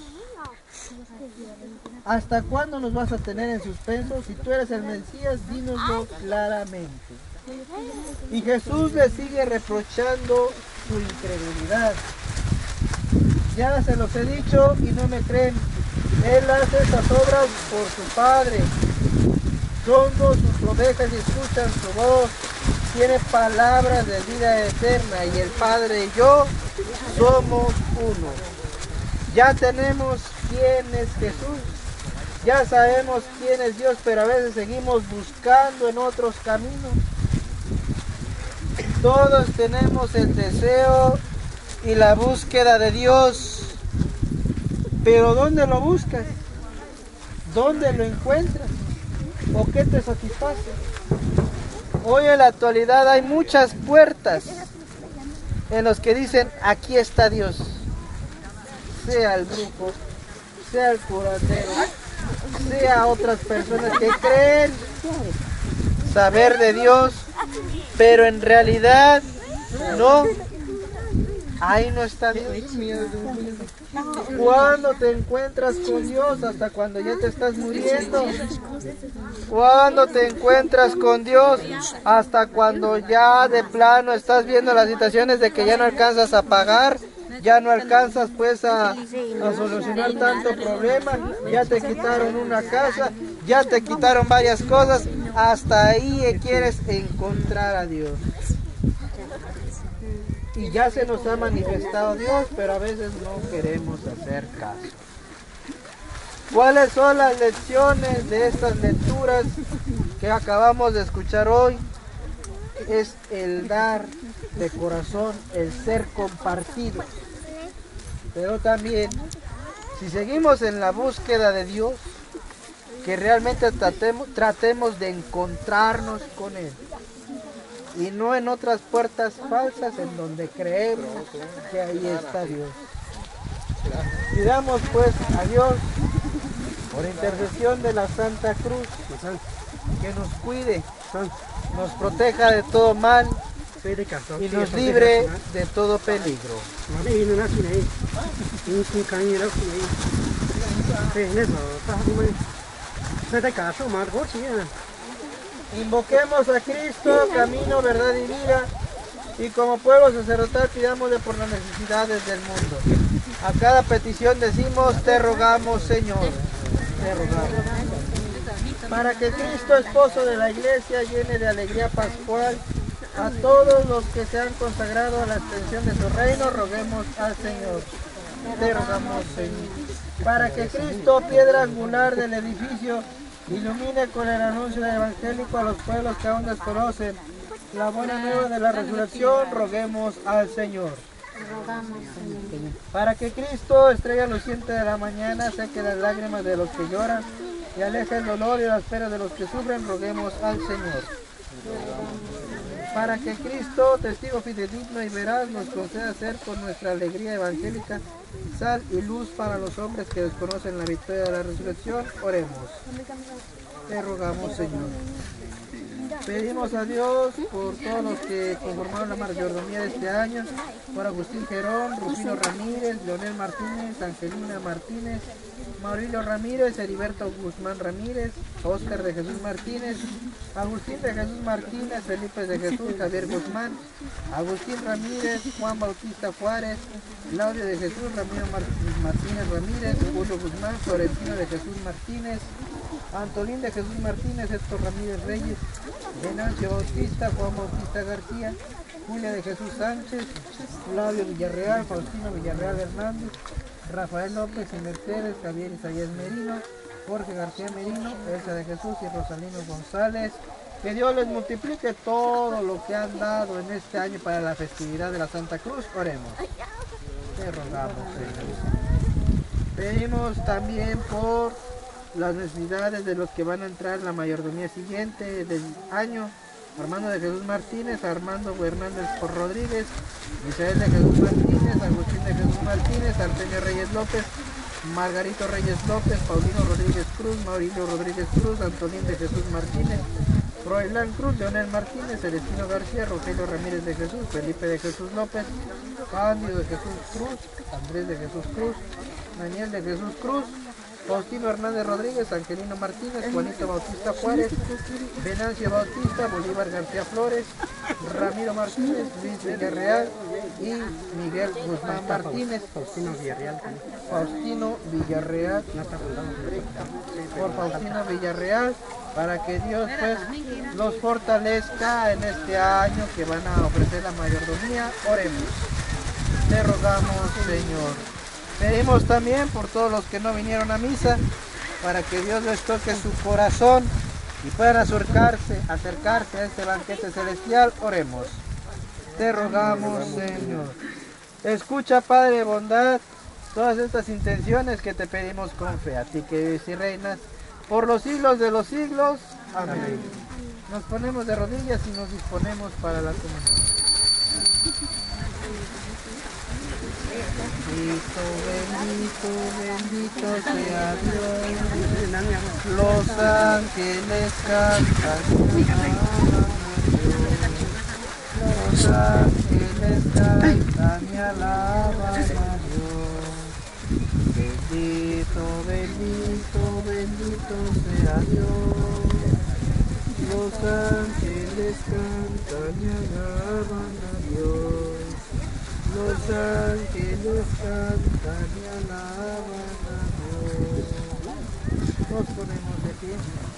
¿hasta cuándo nos vas a tener en suspenso? Si tú eres el Mesías, dínoslo claramente. Y Jesús le sigue reprochando su incredulidad. Ya se los he dicho y no me creen. Él hace estas obras por su Padre. Somos sus ovejas y escuchan su voz. Tiene palabras de vida eterna y el Padre y yo somos uno. Ya tenemos quién es Jesús. Ya sabemos quién es Dios, pero a veces seguimos buscando en otros caminos. Todos tenemos el deseo y la búsqueda de Dios, pero ¿dónde lo buscas? ¿Dónde lo encuentras? ¿O qué te satisface? Hoy en la actualidad hay muchas puertas en las que dicen: aquí está Dios. Sea el brujo, sea el curandero, sea otras personas que creen saber de Dios, pero en realidad no, ahí no está Dios. Cuando te encuentras con Dios, hasta cuando ya te estás muriendo. Cuando te encuentras con Dios, hasta cuando ya de plano estás viendo las situaciones de que ya no alcanzas a pagar, ya no alcanzas pues a, a solucionar tanto problema, ya te quitaron una casa, ya te quitaron varias cosas, hasta ahí quieres encontrar a Dios. Y ya se nos ha manifestado Dios, pero a veces no queremos hacer caso. ¿Cuáles son las lecciones de estas lecturas que acabamos de escuchar hoy? Es el dar de corazón, el ser compartido. Pero también, si seguimos en la búsqueda de Dios, que realmente tratemos, tratemos de encontrarnos con Él. Y no en otras puertas falsas en donde creemos que ahí está Dios. Pidamos pues a Dios, por intercesión de la Santa Cruz, que nos cuide, nos proteja de todo mal y nos libre de todo peligro. Invoquemos a Cristo, camino, verdad y vida, y como pueblo sacerdotal pidámosle por las necesidades del mundo. A cada petición decimos: te rogamos, Señor, te rogamos. Para que Cristo, esposo de la iglesia, llene de alegría pascual a todos los que se han consagrado a la extensión de su reino, roguemos al Señor. Te rogamos, Señor. Para que Cristo, piedra angular del edificio, ilumine con el anuncio del evangélico a los pueblos que aún desconocen la buena nueva de la resurrección, roguemos al Señor. Para que Cristo, estrella luciente de la mañana, seque las lágrimas de los que lloran y aleje el dolor y las penas de los que sufren, roguemos al Señor. Para que Cristo, testigo fidedigno y veraz, nos conceda ser con nuestra alegría evangélica sal y luz para los hombres que desconocen la victoria de la resurrección, oremos. Te rogamos, Señor. Pedimos a Dios por todos los que conformaron la mayordomía de este año, por Agustín Gerón, Rufino Ramírez, Leonel Martínez, Angelina Martínez, Maurilio Ramírez, Heriberto Guzmán Ramírez, Óscar de Jesús Martínez, Agustín de Jesús Martínez, Felipe de Jesús, Javier Guzmán, Agustín Ramírez, Juan Bautista Juárez, Claudio de Jesús, Ramiro Martínez Ramírez, Julio Guzmán, Florentino de Jesús Martínez, Antolín de Jesús Martínez, Héctor Ramírez Reyes, Venancio Bautista, Juan Bautista García, Julia de Jesús Sánchez, Flavio Villarreal, Faustino Villarreal Hernández, Rafael López y Mercedes, Javier Isaías Merino, Jorge García Merino, Elsa de Jesús y Rosalino González. Que Dios les multiplique todo lo que han dado en este año para la festividad de la Santa Cruz. Oremos. Te rogamos, Señor. Pedimos también por las necesidades de los que van a entrar en la mayordomía siguiente del año. Armando de Jesús Martínez, Armando Hernández por Rodríguez, Misael de Jesús Martínez, Agustín de Jesús Martínez, Artemio Reyes López, Margarito Reyes López, Paulino Rodríguez Cruz, Mauricio Rodríguez Cruz, Antonín de Jesús Martínez, Roilán Cruz, Leonel Martínez, Celestino García, Rogelio Ramírez de Jesús, Felipe de Jesús López, Cándido de Jesús Cruz, Andrés de Jesús Cruz, Daniel de Jesús Cruz, Faustino Hernández Rodríguez, Angelino Martínez, Juanito Bautista Juárez, Venancio Bautista, Bolívar García Flores, Ramiro Martínez, Luis Villarreal y Miguel Guzmán Martínez. Faustino Villarreal. Faustino Villarreal. Por Faustino Villarreal, para que Dios pues los fortalezca en este año que van a ofrecer la mayordomía. Oremos. Te rogamos, Señor. Pedimos también por todos los que no vinieron a misa, para que Dios les toque su corazón y puedan acercarse, acercarse a este banquete celestial. Oremos. Te rogamos, Señor. Escucha, Padre de bondad, todas estas intenciones que te pedimos con fe, a ti que vives y reinas por los siglos de los siglos. Amén. Nos ponemos de rodillas y nos disponemos para la comunión. Bendito, bendito, bendito sea Dios. Los ángeles cantan. Los ángeles cantan y alaban a Dios. Bendito, bendito, bendito sea Dios. Los ángeles cantan y alaban a Dios. Los ángeles cantan y alaban a Dios. Nos ponemos de pie.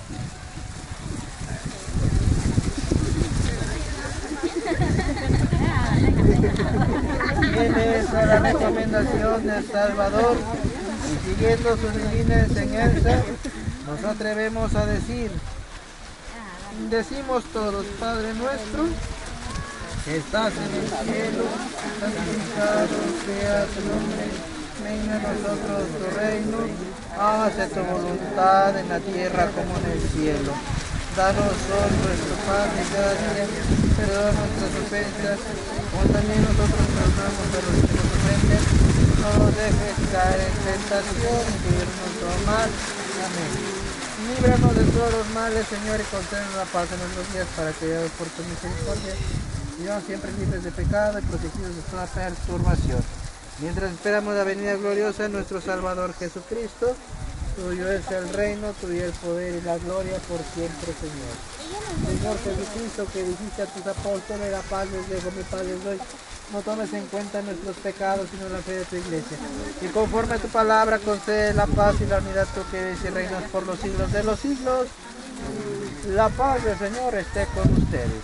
Fieles a la recomendación del Salvador y siguiendo su divina enseñanza, nos atrevemos a decir, decimos todos, Padre nuestro, que estás en el cielo, santificado sea tu nombre, venga a nosotros tu reino, hágase tu voluntad en la tierra como en el cielo. Danos hoy nuestro pan de cada día, perdona nuestras ofensas, como también nosotros perdonamos a los que nos ofenden, no nos dejes caer en tentación, y líbranos de todo mal. Amén. Líbranos de todos los males, Señor, y concédenos la paz en nuestros días, para que veamos por tu misericordia y vamos siempre libres de pecado y protegidos de toda perturbación. Mientras esperamos la venida gloriosa de nuestro Salvador Jesucristo, tuyo es el reino, tuyo el poder y la gloria por siempre, Señor. Señor Jesucristo, que dijiste a tus apóstoles, la paz les dejo, mi paz les doy, no tomes en cuenta nuestros pecados, sino la fe de tu iglesia. Y conforme a tu palabra, concede la paz y la unidad, tú que vives y reinas por los siglos de los siglos. La paz del Señor esté con ustedes.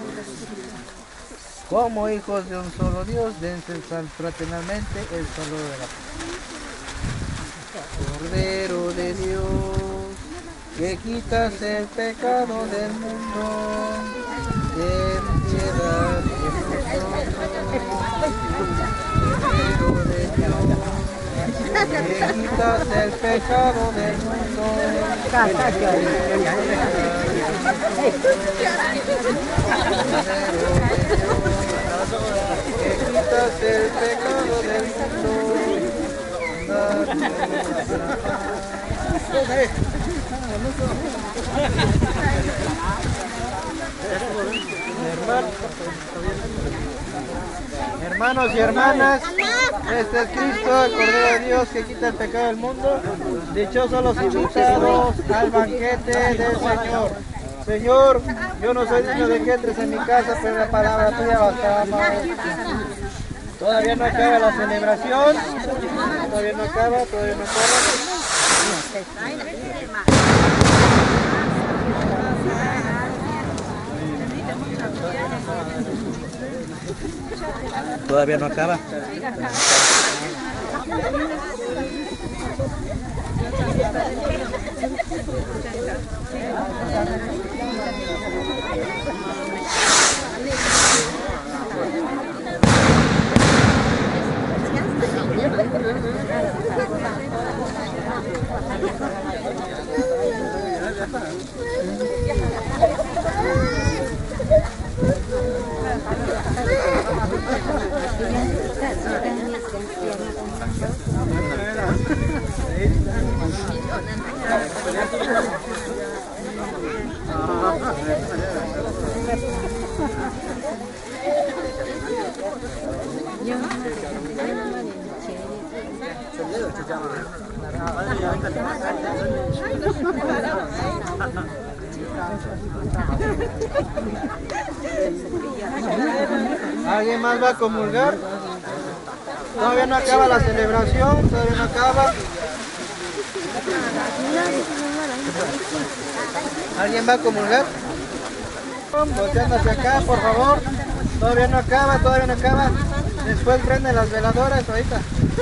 Como hijos de un solo Dios, dense fraternalmente el saludo de la paz. Cordero de Dios, que quitas el pecado del mundo, ten piedad de nosotros. Cordero de Dios, que quitas el pecado del mundo, ten piedad de nosotros. Que quitas el pecado del mundo, hermanos y hermanas, este es Cristo, el Cordero de Dios, que quita el pecado del mundo. Dichosos los invitados al banquete del Señor. Señor, yo no soy digno de que entres en mi casa, pero la palabra tuya bastará para mí. Todavía no acaba la celebración, todavía no acaba, todavía no acaba. Todavía no acaba. ¿Alguien más va a comulgar? Todavía no acaba la celebración, todavía no acaba. ¿Alguien va a comulgar? Volteando hacia acá, por favor. Todavía no acaba, todavía no acaba. Después prenden las veladoras ahorita.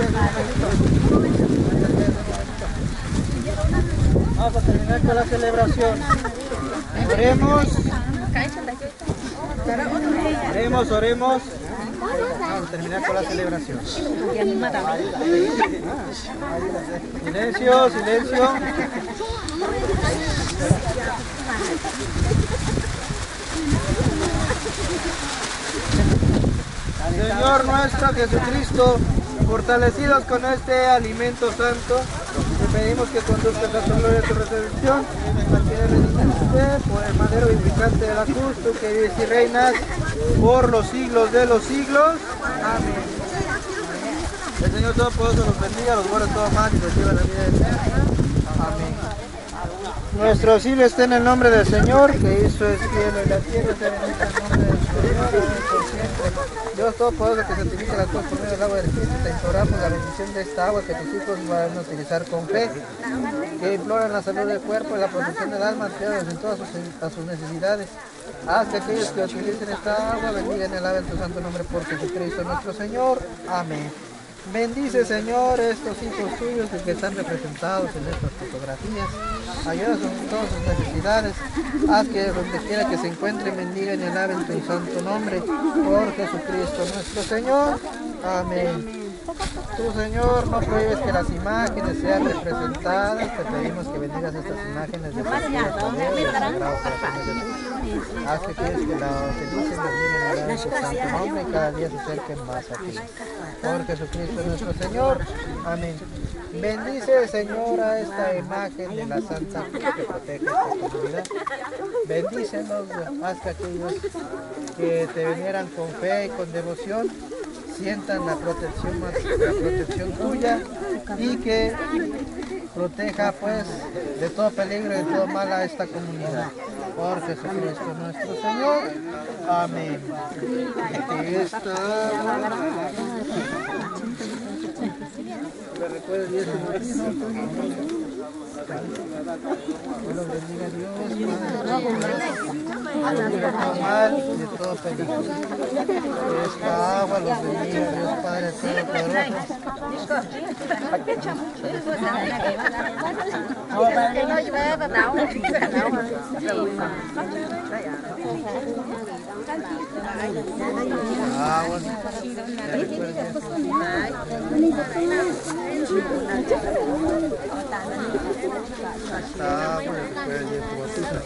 Vamos a terminar con la celebración. Oremos. Oremos, oremos. Vamos a terminar con la celebración. Silencio, silencio. Señor nuestro Jesucristo, fortalecidos con este alimento santo, te pedimos que conduzcas a tu gloria y tu resurrección, por el madero vivificante de la cruz, tú que vives y reinas por los siglos de los siglos. Amén. El Señor Todopoderoso los bendiga, los guarda todo mal y los lleva a la vida eterna. Amén. Nuestro auxilio está en el nombre del Señor, que hizo el cielo y la tierra, se bendiga el nombre del Señor, amén, por siempre. Dios Todopoderoso, que santifica las cosas por medio del agua del Espíritu, te imploramos la bendición de esta agua que tus hijos van a utilizar con fe, que imploran la salud del cuerpo y la protección del alma, atiendan en todas sus, a sus necesidades. Haz que aquellos que utilicen esta agua bendigan y alaben tu santo nombre por Jesucristo nuestro Señor. Amén. Bendice, Señor, estos hijos tuyos que están representados en estas fotografías. Ayuda en todas sus necesidades. Haz que donde quiera que se encuentren bendigan y alaben tu santo nombre por Jesucristo nuestro Señor. Amén. Tú, Señor, no prohíbes que las imágenes sean representadas. Te pedimos que bendigas estas imágenes de tu sagrado corazón de Jesús. Haz que quieres que la utilicen, bendigan y alaben tu santo nombre y cada día se acerquen más a ti. Por Jesucristo nuestro Señor. Amén. Bendice, Señor, a esta imagen de la Santa Cruz que protege esta comunidad. Bendícenos, haz que aquellos que te vinieran con fe y con devoción sientan la protección, la protección tuya y que proteja pues de todo peligro y de todo mal a esta comunidad. Por Jesucristo nuestro Señor. Amén. Esta me recuerda Dios y Marino. Que los bendiga Dios, Padre, de todo mal, de todo peligro. Esta agua los bendiga Dios Padre Todopoderoso. Ah, bueno. Está bueno, después de tu bautismo.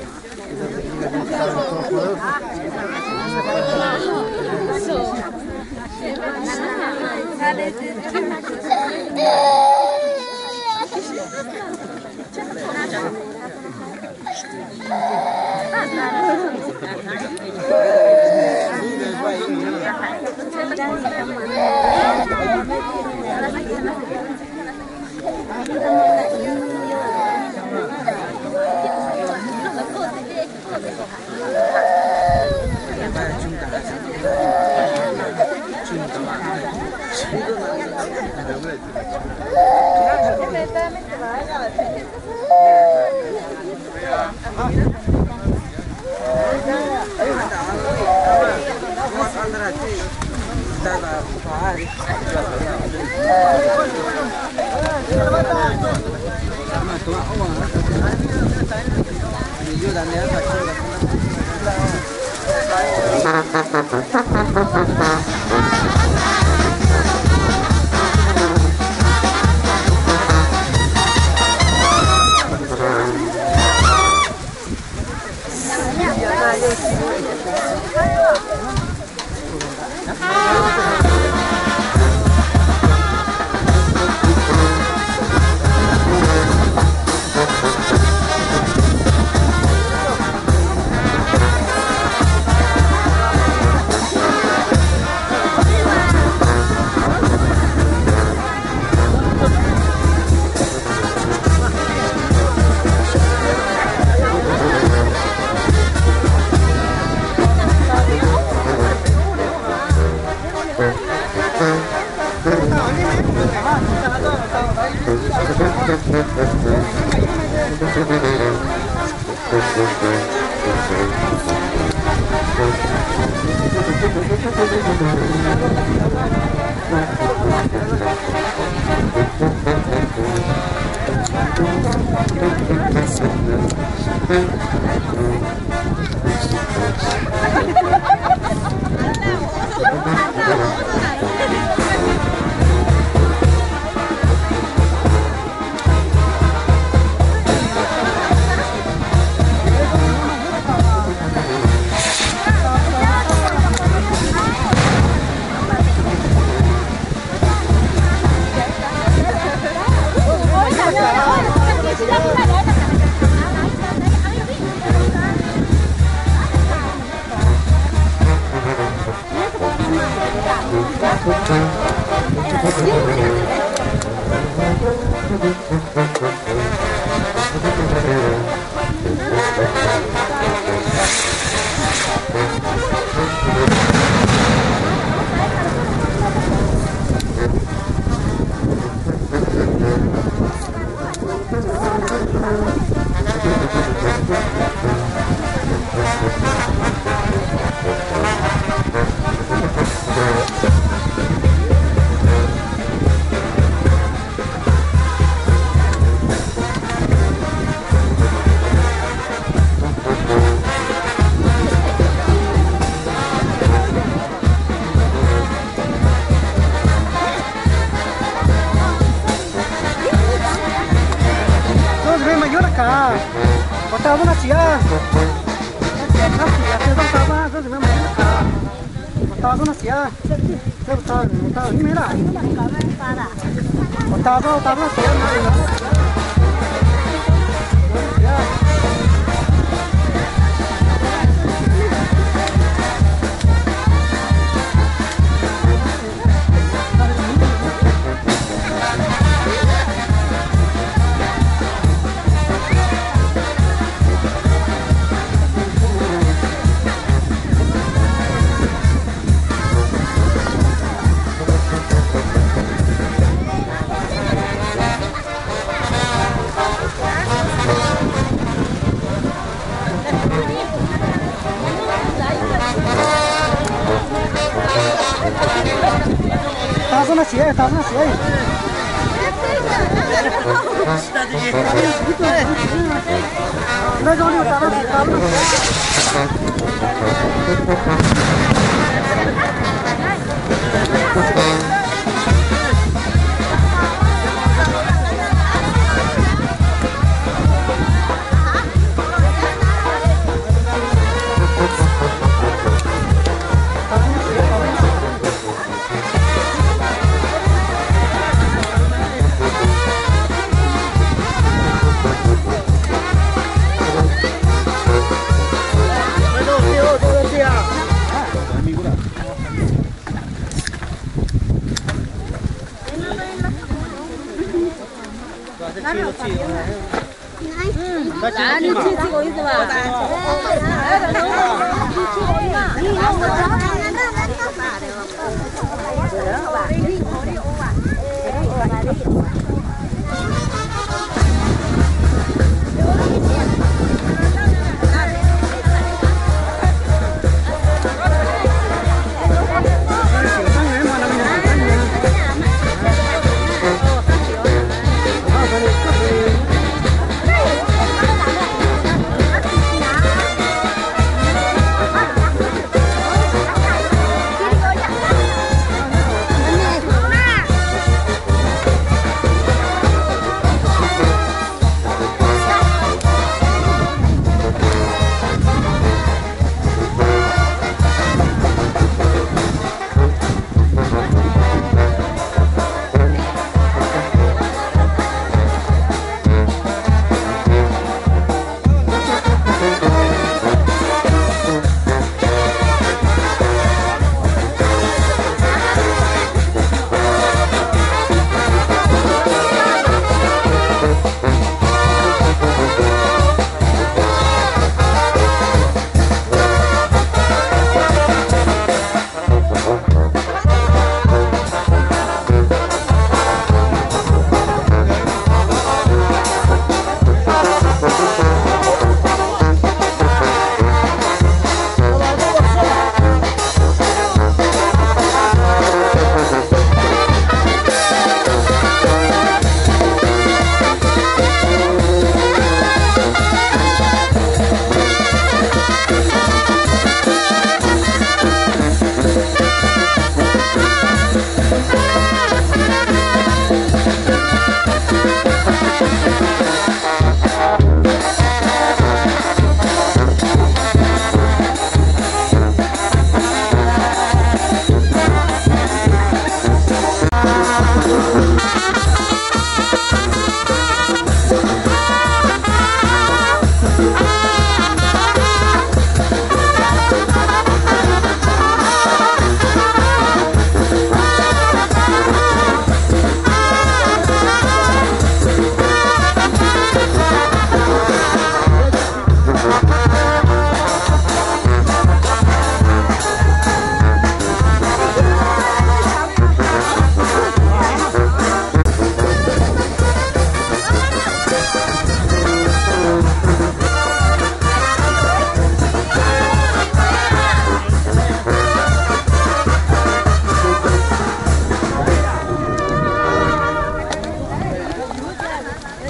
Está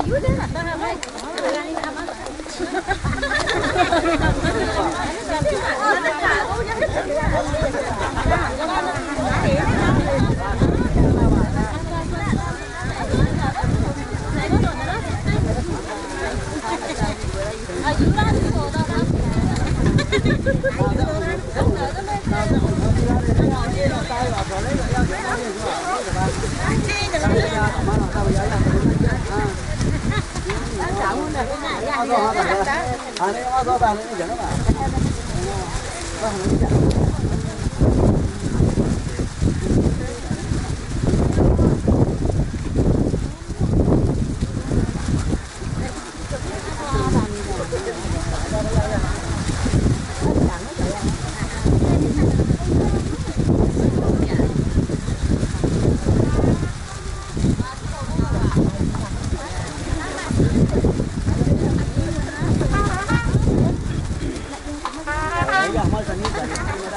Ahí vamos a salir.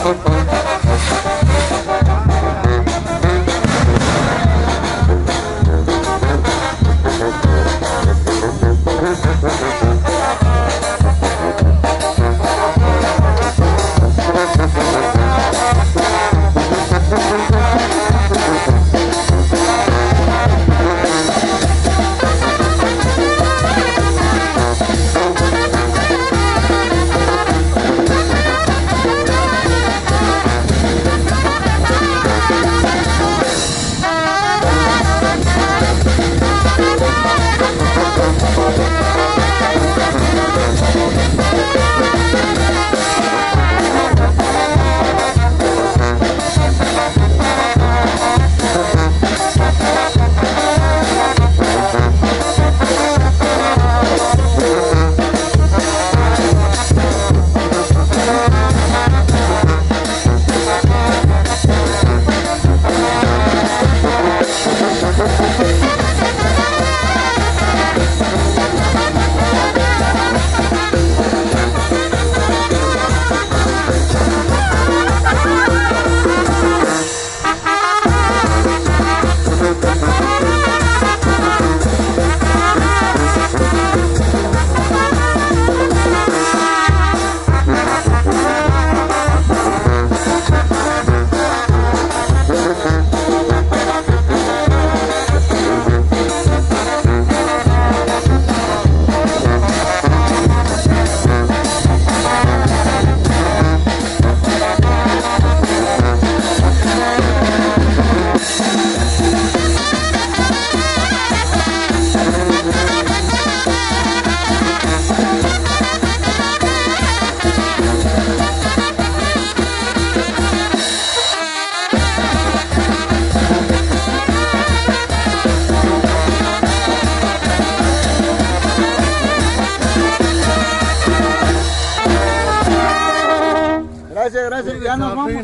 Gracias, gracias, ya nos vamos.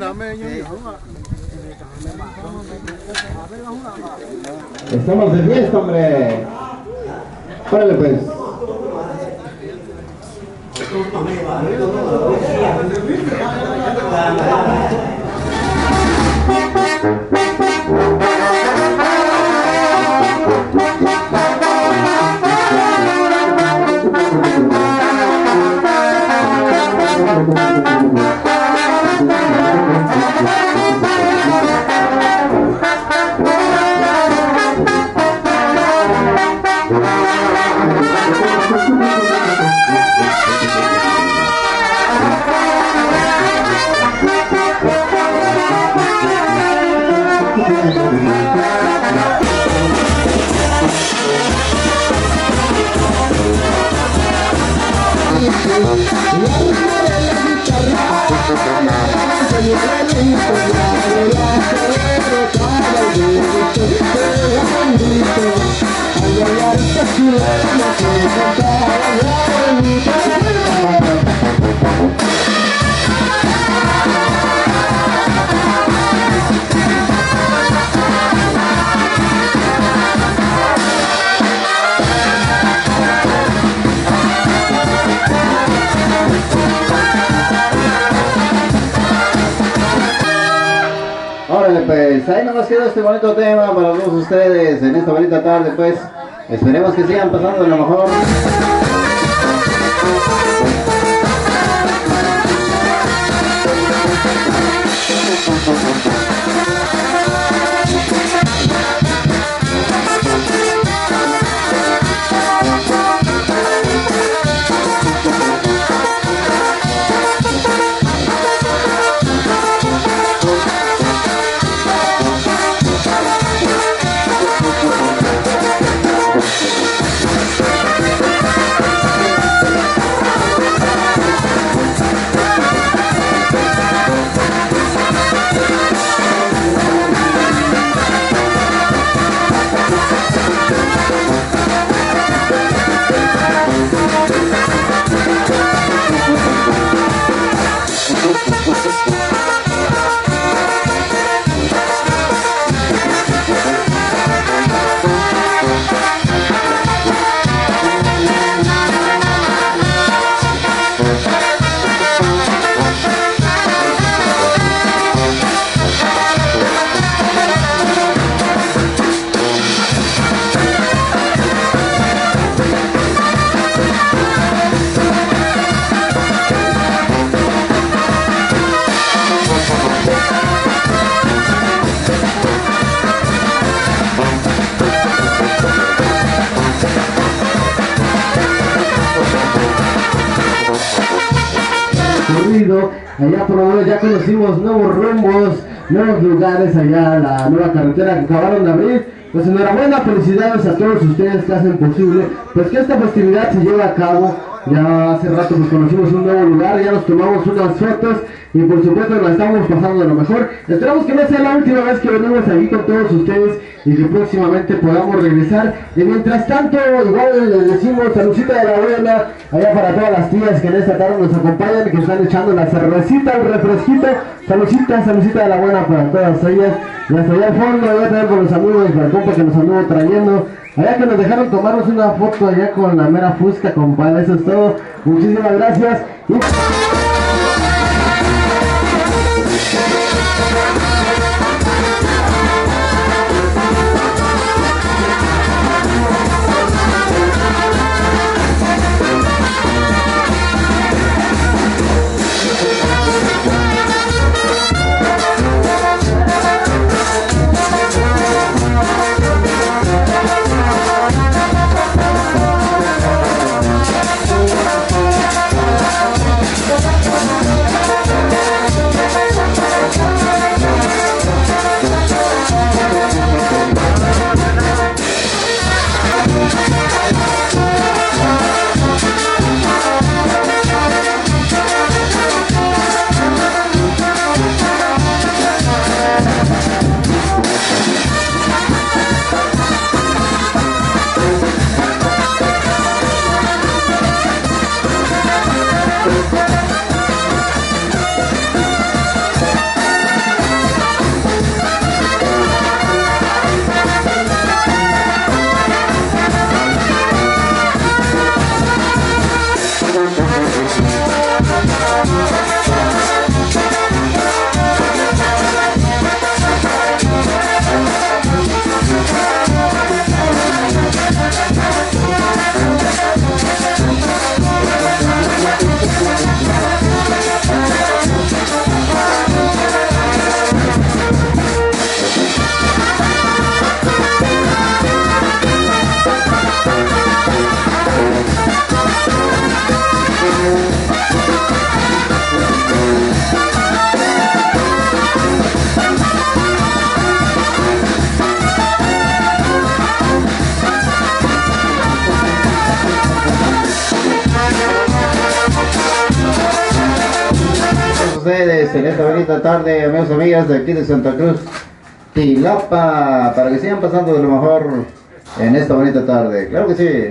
Estamos de fiesta, hombre. Órale, pues. Órale, pues ahí nomás quedó este bonito tema para todos ustedes en esta bonita tarde, pues esperemos que sigan pasando de lo mejor. recorrido. Allá por lo menos ya conocimos nuevos rumbos, nuevos lugares allá, la nueva carretera que acabaron de abrir. Pues enhorabuena, felicidades a todos ustedes que hacen posible pues que esta festividad se lleve a cabo. Ya hace rato pues conocimos un nuevo lugar, ya nos tomamos unas fotos y por supuesto nos estamos pasando de lo mejor. Esperamos que no sea la última vez que venimos aquí con todos ustedes y que próximamente podamos regresar. Y mientras tanto, igual les decimos saludcita de la buena allá para todas las tías que en esta tarde nos acompañan, que están echando la cervecita, el refresquito. Saludcita, saludcita de la buena para todas ellas. Y hasta allá al fondo, allá también con los amigos, para el compa que nos anduvo trayendo. Allá que nos dejaron tomarnos una foto allá con la mera fusca, compadre, eso es todo. Muchísimas gracias. Y... Ustedes en esta bonita tarde, amigos y amigas de aquí de Santa Cruz, Tilapa, para que sigan pasando de lo mejor en esta bonita tarde. Claro que sí.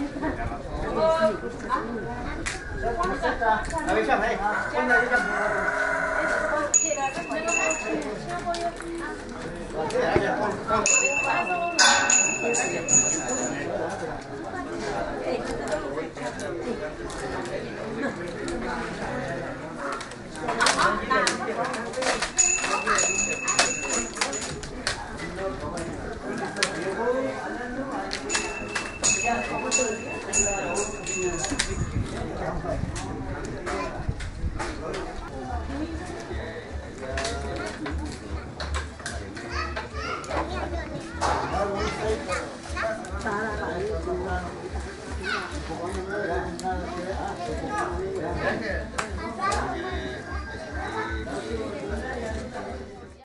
Avísame,